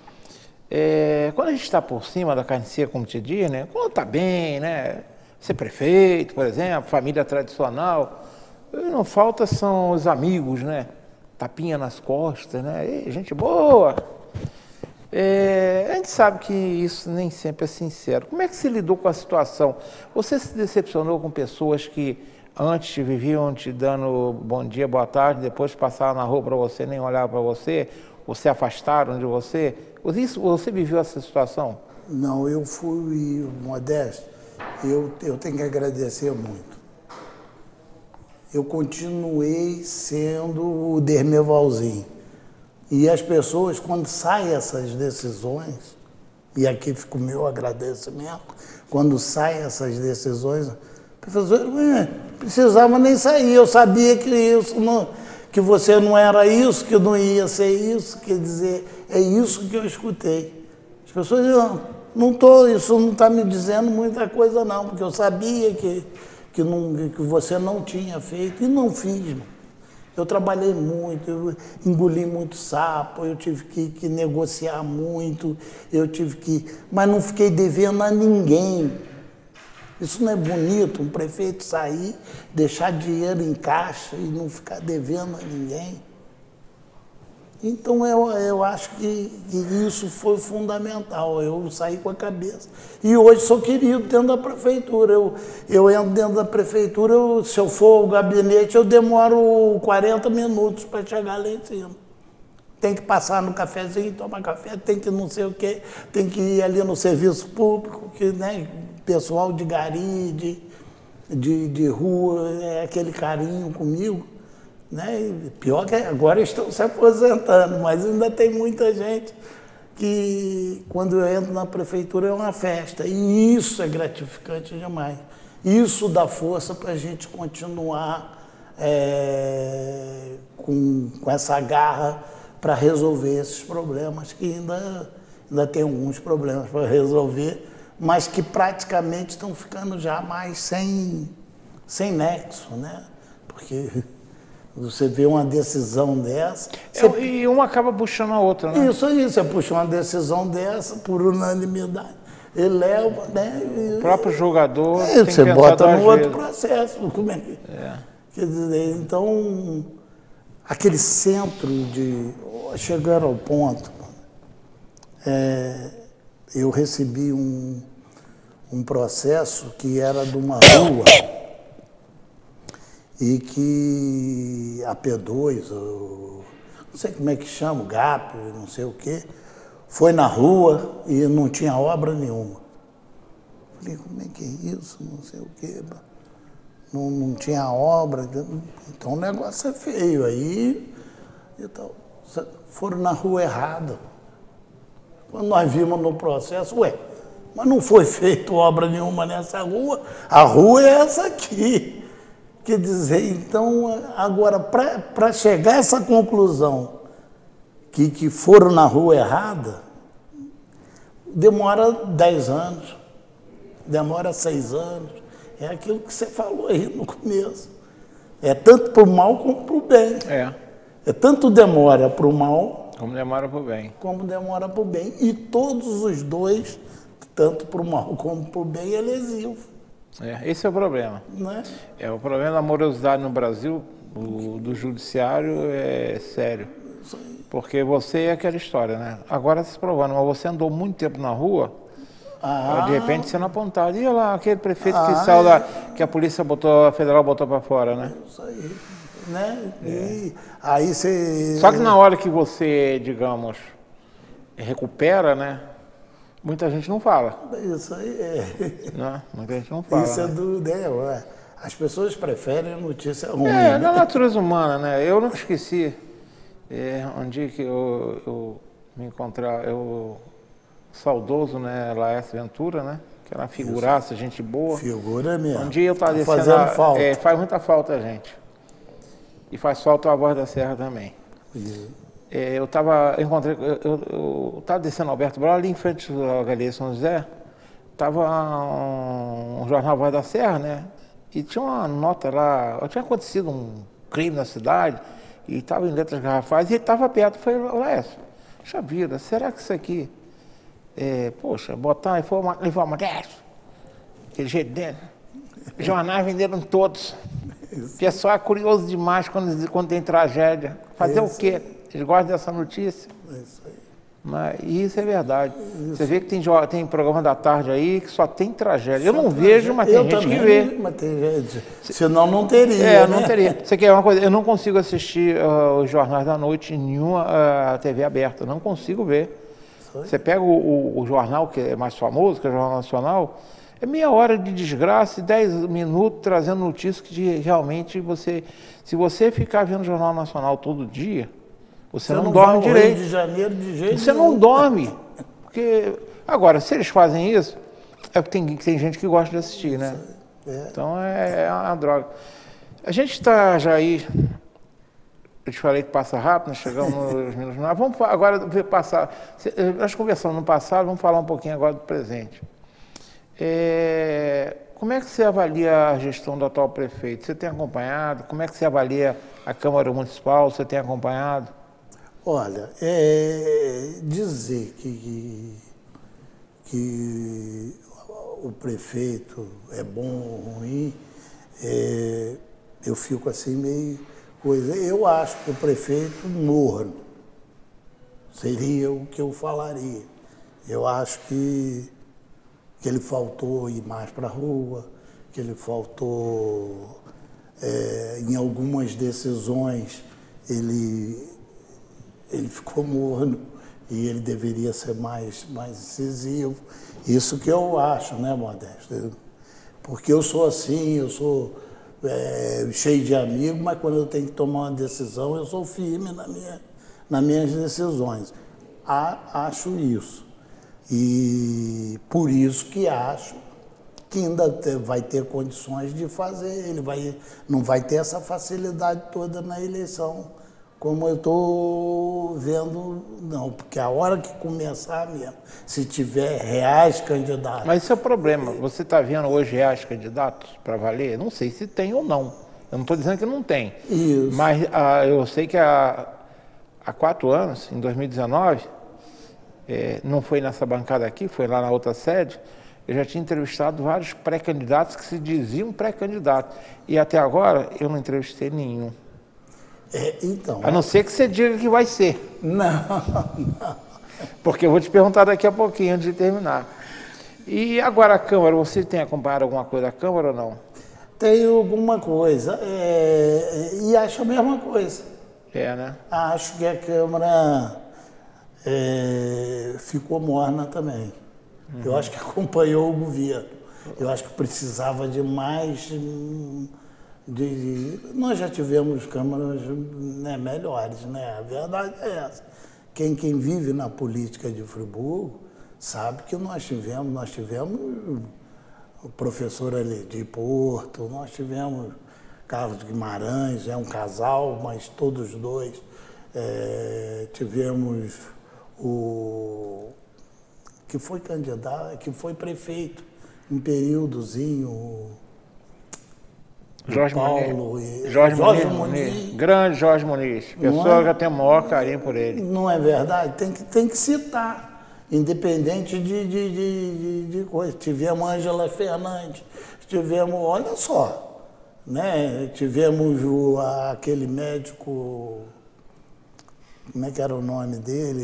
É, quando a gente está por cima da carniceira, como te diz, né? Quando está bem, né? Ser prefeito, por exemplo, família tradicional, não falta são os amigos, né? Tapinha nas costas, né? Ei, gente boa. É, a gente sabe que isso nem sempre é sincero. Como é que se lidou com a situação? Você se decepcionou com pessoas que antes viviam te dando bom dia, boa tarde, depois passaram na rua para você, nem olhavam para você, ou se afastaram de você? Isso, você viveu essa situação? Não, eu fui modesto. Eu, eu tenho que agradecer muito. Eu continuei sendo o Dermevalzinho. E as pessoas, quando saem essas decisões, e aqui fica o meu agradecimento, quando saem essas decisões, professor, não precisava nem sair, eu sabia que isso não, que você não era isso, que não ia ser isso, quer dizer, é isso que eu escutei. As pessoas dizem, não tô, isso não está me dizendo muita coisa não, porque eu sabia que, que, não, que você não tinha feito, e não fiz. Eu trabalhei muito, eu engoli muito sapo, eu tive que, que negociar muito, eu tive que... Mas não fiquei devendo a ninguém. Isso não é bonito, um prefeito sair, deixar dinheiro em caixa e não ficar devendo a ninguém. Então eu, eu acho que, que isso foi fundamental, eu saí com a cabeça. E hoje sou querido dentro da prefeitura. Eu, eu entro dentro da prefeitura, eu, se eu for ao gabinete, eu demoro quarenta minutos para chegar lá em cima. Tem que passar no cafezinho, tomar café, tem que não sei o quê, tem que ir ali no serviço público, que, né, pessoal de gari, de, de, de rua, é aquele carinho comigo. Né? Pior que agora estão se aposentando, mas ainda tem muita gente que, quando eu entro na prefeitura, é uma festa. E isso é gratificante demais. Isso dá força para a gente continuar é, com, com essa garra para resolver esses problemas que ainda, ainda tem alguns problemas para resolver, mas que praticamente estão ficando já mais sem, sem nexo, né? Porque você vê uma decisão dessa... É, você... E uma acaba puxando a outra, né? Isso aí, você puxa uma decisão dessa por unanimidade, eleva, né? E... O próprio jogador é, tem que você pensar bota duas no outro vezes. processo. Como é que... É. Quer dizer, então, aquele centro de... Chegando ao ponto, é, eu recebi um, um processo que era de uma rua e que a P dois, ou, não sei como é que chama, o G A P, não sei o quê, foi na rua e não tinha obra nenhuma. Falei, como é que é isso? Não sei o quê. Não, não tinha obra, então o negócio é feio. Aí, então, foram na rua errada. Quando nós vimos no processo, ué, mas não foi feita obra nenhuma nessa rua, a rua é essa aqui. Quer dizer, então, agora, para chegar a essa conclusão que, que foram na rua errada, demora dez anos, demora seis anos. É aquilo que você falou aí no começo. É tanto para o mal como para o bem. É. É tanto demora para o mal... Como demora para o bem. Como demora para o bem. E todos os dois, tanto para o mal como para o bem, é lesivo. É, esse é o problema. Né? É, o problema da morosidade no Brasil, o, do judiciário, é sério. Isso aí. Porque você é aquela história, né? Agora se provando, mas você andou muito tempo na rua... Ah, de repente sendo apontado. E lá, aquele prefeito ah, que saiu é. da, que a polícia botou, a federal botou para fora, né? Isso aí. Né? É. E aí você... Só que na hora que você, digamos, recupera, né? Muita gente não fala. Isso aí é. Né? Muita gente não fala. Isso é né? do... Né? As pessoas preferem a notícia ruim. É, né? da natureza humana, né? Eu nunca esqueci é, um dia que eu, eu me encontrar, eu... saudoso, né, Laércio Ventura, né, que era uma figuraça, gente boa. Figura mesmo. Um dia eu estava tá descendo... fazendo a, falta. É, faz muita falta a gente. E faz falta a Voz da Serra também. É, eu estava, eu encontrei, eu estava descendo Alberto Brau, ali em frente à Galeria São José, estava um, um jornal Voz da Serra, né, e tinha uma nota lá, tinha acontecido um crime na cidade, e estava em letras garrafais, e ele estava perto. Eu falei, Laércio, puxa vida, será que isso aqui... É, poxa, botar e for levar uma dessa, aquele jeito dele. Jornais venderam todos. O pessoal é curioso demais quando, quando tem tragédia. Fazer isso. O quê? Eles gostam dessa notícia. Isso aí. Mas isso é verdade. Isso. Você vê que tem, tem programa da tarde aí que só tem tragédia. Eu não Só vejo, mas tem eu gente também, que vê. Mas tem gente. Senão não teria. É, né? não teria. Você quer uma coisa? Eu não consigo assistir uh, os jornais da noite em nenhuma uh, T V aberta. Não consigo ver. Você pega o, o, o jornal que é mais famoso, que é o Jornal Nacional, é meia hora de desgraça e dez minutos trazendo notícias que de, realmente você... Se você ficar vendo o Jornal Nacional todo dia, você, Você não, não dorme vai ao direito. Rio de Janeiro de jeito Você nenhum. não dorme. Porque, agora, se eles fazem isso, é porque tem, tem gente que gosta de assistir, né? É. Então é, é uma droga. A gente está já aí... Eu te falei que passa rápido, nós chegamos nos minutos. Vamos agora ver passar. Nós conversamos no passado, vamos falar um pouquinho agora do presente. É, como é que você avalia a gestão do atual prefeito? Você tem acompanhado? Como é que você avalia a Câmara Municipal? Você tem acompanhado? Olha, é, dizer que, que o prefeito é bom ou ruim, é, eu fico assim meio... Coisa. Eu acho que o prefeito morno seria o que eu falaria. Eu acho que, que ele faltou ir mais para a rua, que ele faltou, é, em algumas decisões, ele, ele ficou morno e ele deveria ser mais, mais incisivo. Isso que eu acho, né, Modesto? Porque eu sou assim, eu sou... É, cheio de amigos, mas quando eu tenho que tomar uma decisão, eu sou firme na minha, nas minhas decisões. A, acho isso. E por isso que acho que ainda te, vai ter condições de fazer. Ele vai, não vai ter essa facilidade toda na eleição como eu estou vendo, não, porque a hora que começar mesmo, se tiver reais candidatos... Mas esse é o problema, você está vendo hoje reais candidatos para valer? Não sei se tem ou não, eu não estou dizendo que não tem. Isso. Mas ah, eu sei que há, há quatro anos, em dois mil e dezenove, é, não foi nessa bancada aqui, foi lá na outra sede, eu já tinha entrevistado vários pré-candidatos que se diziam pré-candidatos. E até agora eu não entrevistei nenhum. É, então... A não ser que você diga que vai ser. Não, não. Porque eu vou te perguntar daqui a pouquinho, antes de terminar. E agora a Câmara, você tem acompanhado alguma coisa da Câmara ou não? Tenho alguma coisa, é, e acho a mesma coisa. É, né? Acho que a Câmara é, ficou morna também. Uhum. Eu acho que acompanhou o governo. Eu acho que precisava de mais... De, de, nós já tivemos câmaras, né, melhores, né? A verdade é essa. Quem, quem vive na política de Friburgo sabe que nós tivemos, nós tivemos o professor ali de Porto, nós tivemos Carlos Guimarães, é um casal, mas todos dois. É, tivemos o que foi candidato, que foi prefeito em períodozinho, Jorge Paulo Muniz. E, Jorge, Jorge Muniz, Muniz. Muniz. Grande Jorge Muniz. Pessoa é, que eu tenho o maior carinho por ele. Não é verdade? Tem que, tem que citar, independente de, de, de, de, de coisa. Tivemos Ângela Fernandes, tivemos, olha só, né? Tivemos o, aquele médico, como é que era o nome dele?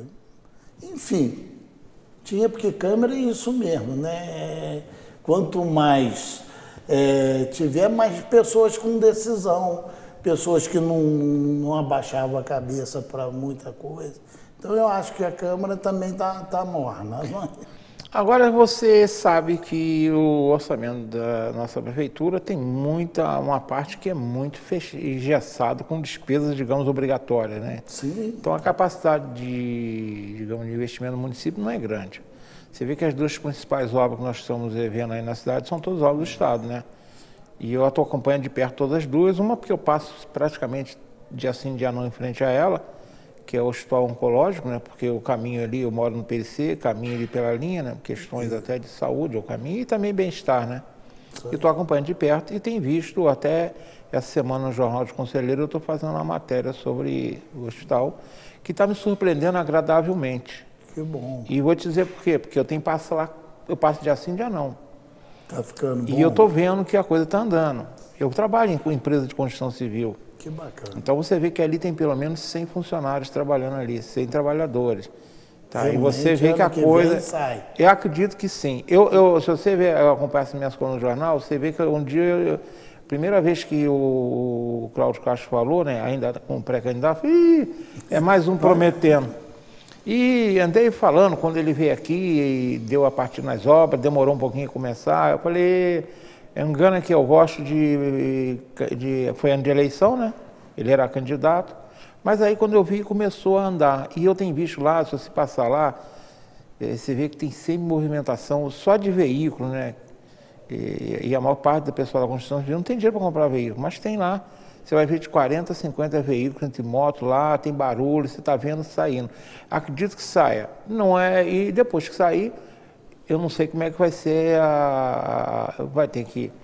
Enfim, tinha, porque Câmara é isso mesmo, né? Quanto mais é, tiver, mais pessoas com decisão, pessoas que não, não abaixavam a cabeça para muita coisa. Então eu acho que a Câmara também está tá morna. Agora você sabe que o orçamento da nossa prefeitura tem muita, uma parte que é muito engessado com despesas, digamos, obrigatórias, né? Sim. Então a capacidade de, digamos, de investimento no município não é grande. Você vê que as duas principais obras que nós estamos vendo aí na cidade são todas obras do Estado, né? E eu estou acompanhando de perto todas as duas, uma porque eu passo praticamente dia sim, dia não em frente a ela, que é o Hospital Oncológico, né? Porque o caminho ali, eu moro no P L C, caminho ali pela linha, né? Questões até de saúde, o caminho, e também bem-estar, né? E estou acompanhando de perto e tenho visto até essa semana no Jornal de Conselheiro, eu estou fazendo uma matéria sobre o hospital, que está me surpreendendo agradavelmente. Que bom. E vou te dizer por quê, porque eu tenho passo lá, eu passo dia sim, dia não. Está ficando bom. E eu estou vendo que a coisa está andando. Eu trabalho em empresa de construção civil. Que bacana. Então você vê que ali tem pelo menos cem funcionários trabalhando ali, cem trabalhadores. Tá? E você vê que a que coisa... vem, sai. Eu acredito que sim. Eu, eu, se você vê, eu acompanho as minhas colunas no jornal, você vê que um dia, eu, primeira vez que o Cláudio Castro falou, né, ainda com o pré-candidato, é mais um prometendo. E andei falando, quando ele veio aqui e deu a partir nas obras, demorou um pouquinho a começar, eu falei, engana que eu gosto de, de... Foi ano de eleição, né? Ele era candidato. Mas aí quando eu vi, começou a andar. E eu tenho visto lá, se você passar lá, você vê que tem sempre movimentação só de veículo, né? E, e a maior parte do pessoal da construção civil não tem dinheiro para comprar veículo, mas tem lá. Você vai ver de quarenta, cinquenta veículos entre moto lá, tem barulho, você está vendo saindo. Acredito que saia. Não é, e depois que sair, eu não sei como é que vai ser, a, a vai ter que,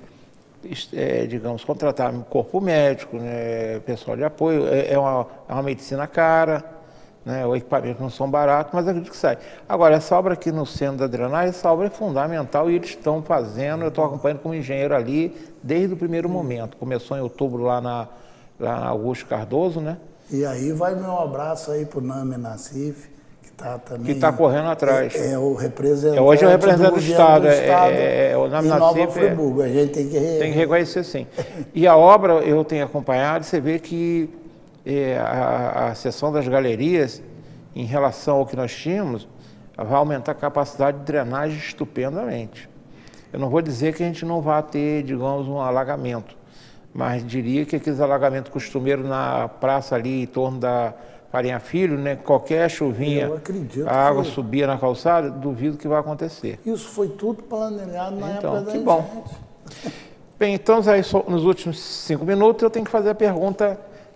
é, digamos, contratar corpo médico, né, pessoal de apoio, é, é, uma, é uma medicina cara, né, os equipamentos não são baratos, mas acredito que sai. Agora, essa obra aqui no centro da drenagem, essa obra é fundamental e eles estão fazendo, eu estou acompanhando como engenheiro ali desde o primeiro momento. Começou em outubro lá na, lá na Augusto Cardoso, né? E aí vai meu abraço aí para o Nami Nassif, que está também... Que está correndo atrás. É, é o representante, é, hoje é o representante do, do Estado, do Estado é, é, é, o Nami Nova Nassif Friburgo, é, a gente tem que... Re... Tem que reconhecer, sim. E a obra, eu tenho acompanhado, você vê que é, a, a seção das galerias, em relação ao que nós tínhamos, vai aumentar a capacidade de drenagem estupendamente. Eu não vou dizer que a gente não vai ter, digamos, um alagamento, mas diria que aqueles alagamentos costumeiros na praça ali, em torno da Farinha Filho, né, qualquer chuvinha, a água que... subia na calçada, duvido que vai acontecer. Isso foi tudo planejado na então, época da que bom. Bem, então, aí, nos últimos cinco minutos, eu tenho que fazer a pergunta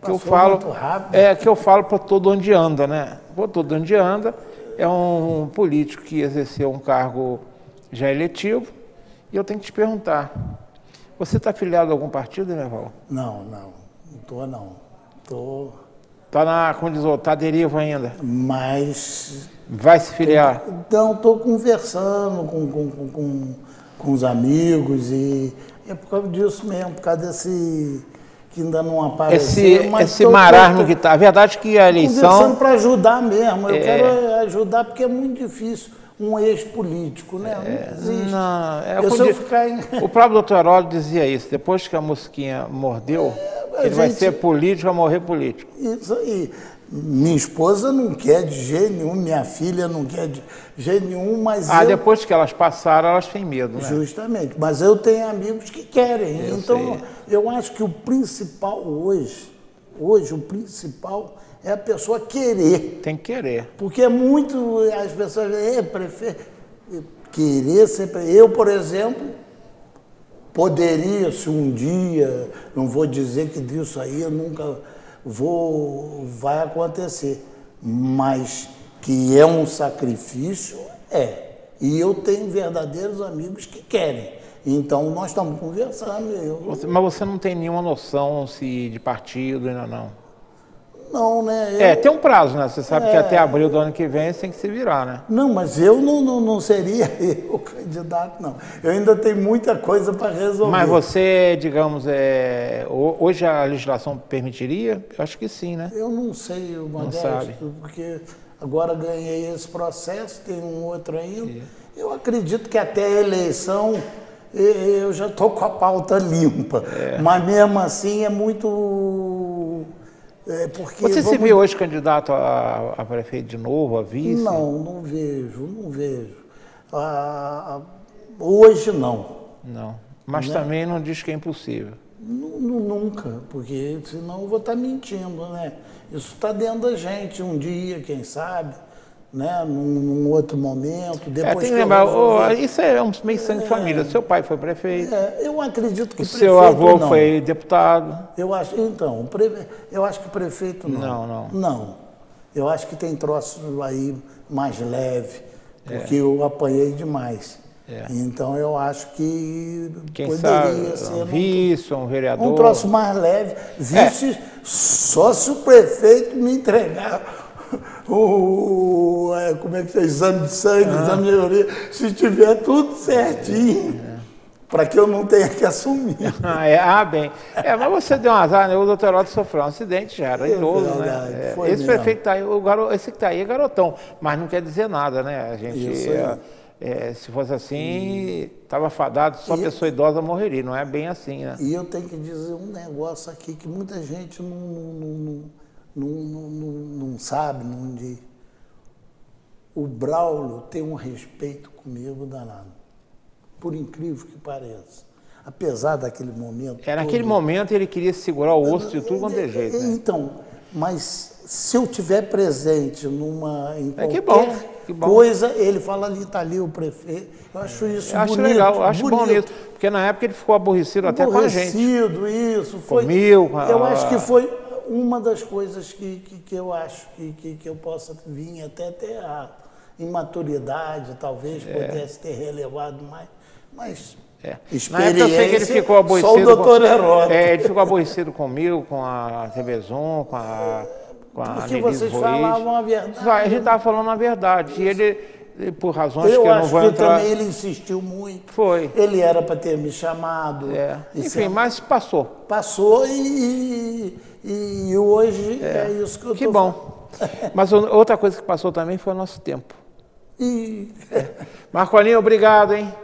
que eu falo, é que eu falo para todo onde anda, né? Para todo onde anda é um político que exerceu um cargo já eletivo, e eu tenho que te perguntar, você está afiliado a algum partido, Emerval? Não, não, não estou não. Tô... Está na, como diz, está à deriva ainda? Mas... Vai se filiar? Então, estou conversando com, com, com, com, com os amigos e é por causa disso mesmo, por causa desse... que ainda não apareceu. Esse, esse marasmo tô, tô, que está. A verdade é que a eleição... Conversando para ajudar mesmo. Eu é... quero ajudar porque é muito difícil um ex-político, né? É, não existe. Não, é eu eu ficar em... O próprio doutor Heródoto dizia isso. Depois que a mosquinha mordeu, é, ele gente... vai ser político, vai morrer político. Isso aí. Minha esposa não quer de jeito nenhum, minha filha não quer de jeito nenhum, mas Ah, eu... depois que elas passaram, elas têm medo, né? Justamente. Mas eu tenho amigos que querem. Eu então, sei. eu acho que o principal hoje, hoje o principal é a pessoa querer. Tem que querer. Porque é muito, as pessoas é, preferem querer sempre. Eu, por exemplo, poderia, se um dia, não vou dizer que disso aí eu nunca vou, vai acontecer, mas que é um sacrifício, é. E eu tenho verdadeiros amigos que querem. Então, nós estamos conversando. Eu... Você, mas você não tem nenhuma noção se de partido ainda não? Não, né? Eu... É, tem um prazo, né? Você sabe é... que até abril do ano que vem você tem que se virar, né? Não, mas eu não, não, não seria eu candidato, não. Eu ainda tenho muita coisa para resolver. Mas você, digamos, é... hoje a legislação permitiria? Eu acho que sim, né? Eu não sei, Modesto, porque agora ganhei esse processo, tem um outro ainda. É. Eu acredito que até a eleição eu já estou com a pauta limpa. É. Mas mesmo assim é muito... É porque você vamos... se vê hoje candidato a, a prefeito de novo, a vice? Não, não vejo, não vejo. Ah, hoje não. Não, mas né? Também não diz que é impossível. Não, não, nunca, porque senão eu vou estar mentindo, né? Isso está dentro da gente um dia, quem sabe, né? Num, num outro momento, depois é, tem que que lembrar, resolver... oh, isso é um meio sangue de é, família. Seu pai foi prefeito. É, eu acredito que o prefeito seu avô não. foi deputado. Eu acho, então, eu acho que prefeito não. Não, não. Não. Eu acho que tem troço aí mais leve, porque é. eu apanhei demais. É. Então eu acho que Quem poderia sabe, ser um vice, um vereador. Um troço mais leve. Vice, é. só se o prefeito me entregar o, é, como é que é, exame de sangue, ah. exame de urina, se tiver tudo certinho, é. para que eu não tenha que assumir. Ah, é, ah bem. É, mas você deu um azar, né? O doutor Heródoto sofreu um acidente, já era idoso, é verdade, né? É, esse mesmo. Prefeito tá aí, o garo, esse que está aí é garotão, mas não quer dizer nada, né? A gente, é, é, se fosse assim, estava fadado, só e, pessoa idosa morreria, não é bem assim, né? E eu tenho que dizer um negócio aqui que muita gente não... não, não Não, não, não, não sabe, não diz. O Braulio tem um respeito comigo danado, por incrível que pareça. Apesar daquele momento... É, naquele todo, momento ele queria segurar o osso de tudo quanto é jeito. Né? Então, mas se eu estiver presente numa, em qualquer é que bom, que bom. coisa, ele fala ali, está ali o prefeito. Eu acho isso eu acho bonito. legal, eu acho bonito. bom nisso, porque na época ele ficou aborrecido, até aborrecido, com a gente. Aborrecido, isso. Foi, Comigo. Eu a... acho que foi... Uma das coisas que, que, que eu acho que, que, que eu possa vir até ter a imaturidade, talvez é. pudesse ter relevado mais, mas é. experiência, na época eu sei que ele ficou aborrecido. Só o doutor Heródoto. É, ele ficou aborrecido comigo, com a Rebezon, com a com a Porque vocês Ruiz. Falavam a verdade. A gente estava falando a verdade. E ele, por razões eu que eu não vou entrar... Eu acho que também ele insistiu muito. Foi. Ele era para ter me chamado. É. Enfim, mas passou. Passou e... E hoje é, é isso que eu Que bom. Mas outra coisa que passou também foi o nosso tempo. E... É. Marcolinho, obrigado, hein?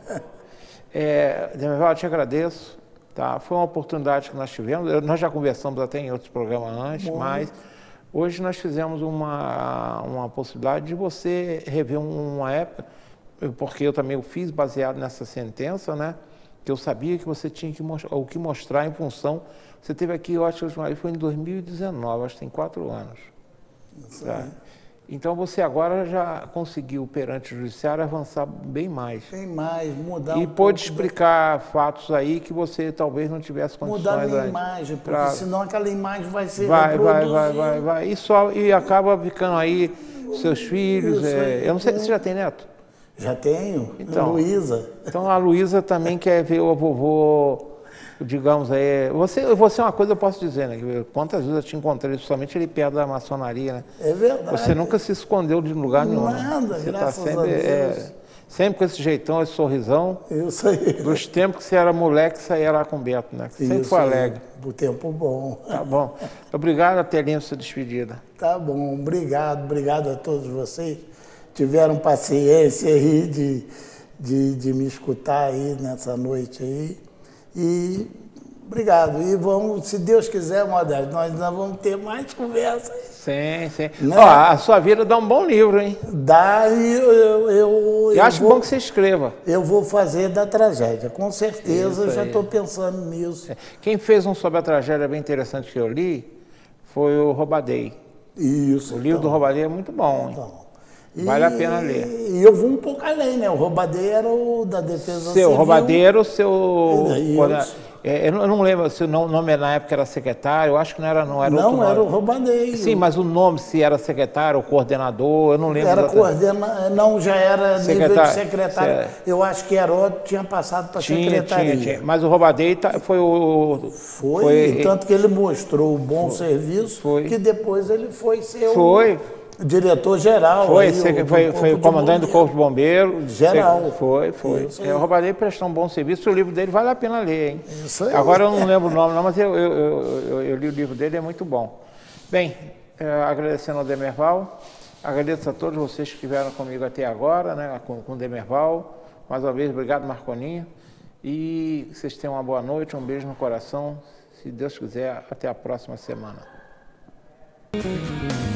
É, eu te agradeço. Tá? Foi uma oportunidade que nós tivemos. Eu, nós já conversamos até em outros programas antes, bom. Mas hoje nós fizemos uma, uma possibilidade de você rever uma época, porque eu também o fiz baseado nessa sentença, né? Que eu sabia que você tinha que mostrar, o que mostrar em função. Você teve aqui, eu acho que foi em dois mil e dezenove, acho que tem quatro anos. Tá? Então você agora já conseguiu, perante o judiciário, avançar bem mais. Bem mais, mudar E um pôde pouco explicar da... fatos aí que você talvez não tivesse condições. Mudar a minha aí, imagem, porque pra... senão aquela imagem vai ser vai, reproduzida. vai, vai, vai, vai. E, só, e acaba ficando aí seus filhos. Isso, é... Eu não sei, você já tem neto? Já tenho, então, Luísa. Então a Luísa também quer ver o vovô, digamos aí. Você, você é uma coisa eu posso dizer, né? Quantas vezes eu te encontrei, principalmente ali perto da maçonaria, né? É verdade. Você nunca se escondeu de lugar nenhum. Nada, você graças tá sempre, a Deus. É, sempre com esse jeitão, esse sorrisão. Isso aí. Dos tempos que você era moleque, você ia lá com o Beto, né? Você sempre foi alegre. Do tempo bom. Tá bom. Obrigado, Telinho, por sua despedida. Tá bom, obrigado, obrigado a todos vocês. Tiveram paciência aí de, de, de me escutar aí nessa noite aí. E obrigado. E vamos, se Deus quiser, Modesto, nós ainda vamos ter mais conversas. Sim, sim. Né? Ó, a sua vida dá um bom livro, hein? Dá e eu... Eu, eu, eu acho vou, bom que você escreva. Eu vou fazer da tragédia, com certeza. Isso eu já estou pensando nisso. É. Quem fez um sobre a tragédia bem interessante que eu li foi o Robadei. Isso. O livro então, do Robadei é muito bom, hein? Então. Vale e, a pena ler. E eu vou um pouco além, né? O Robadeiro era o da Defesa Seu Civil. Robadeiro, seu... Eu, é, eu não lembro se o nome na época era secretário, eu acho que não era não. Era não, outro era nome. o Robadeiro. Sim, mas o nome, se era secretário ou coordenador, eu não lembro. Era coordenador, não, já era secretário. nível de secretário. Certo. Eu acho que Heródoto tinha passado para a secretaria. Tinha, tinha. Mas o Robadeiro foi o... Foi, foi tanto que ele mostrou o bom foi, serviço, foi. que depois ele foi ser foi. o... Diretor-geral. Foi, aí, foi, o, foi, foi o comandante do Corpo de Bombeiro. Geral. Foi, foi. É, o Robadeiro prestou um bom serviço, o livro dele vale a pena ler, hein? Isso aí. Agora eu não lembro o nome, não, mas eu, eu, eu, eu, eu li o livro dele, é muito bom. Bem, é, agradecendo ao Demerval, agradeço a todos vocês que estiveram comigo até agora, né, com, com o Demerval. Mais uma vez, obrigado, Marconinho. E vocês tenham uma boa noite, um beijo no coração. Se Deus quiser, até a próxima semana.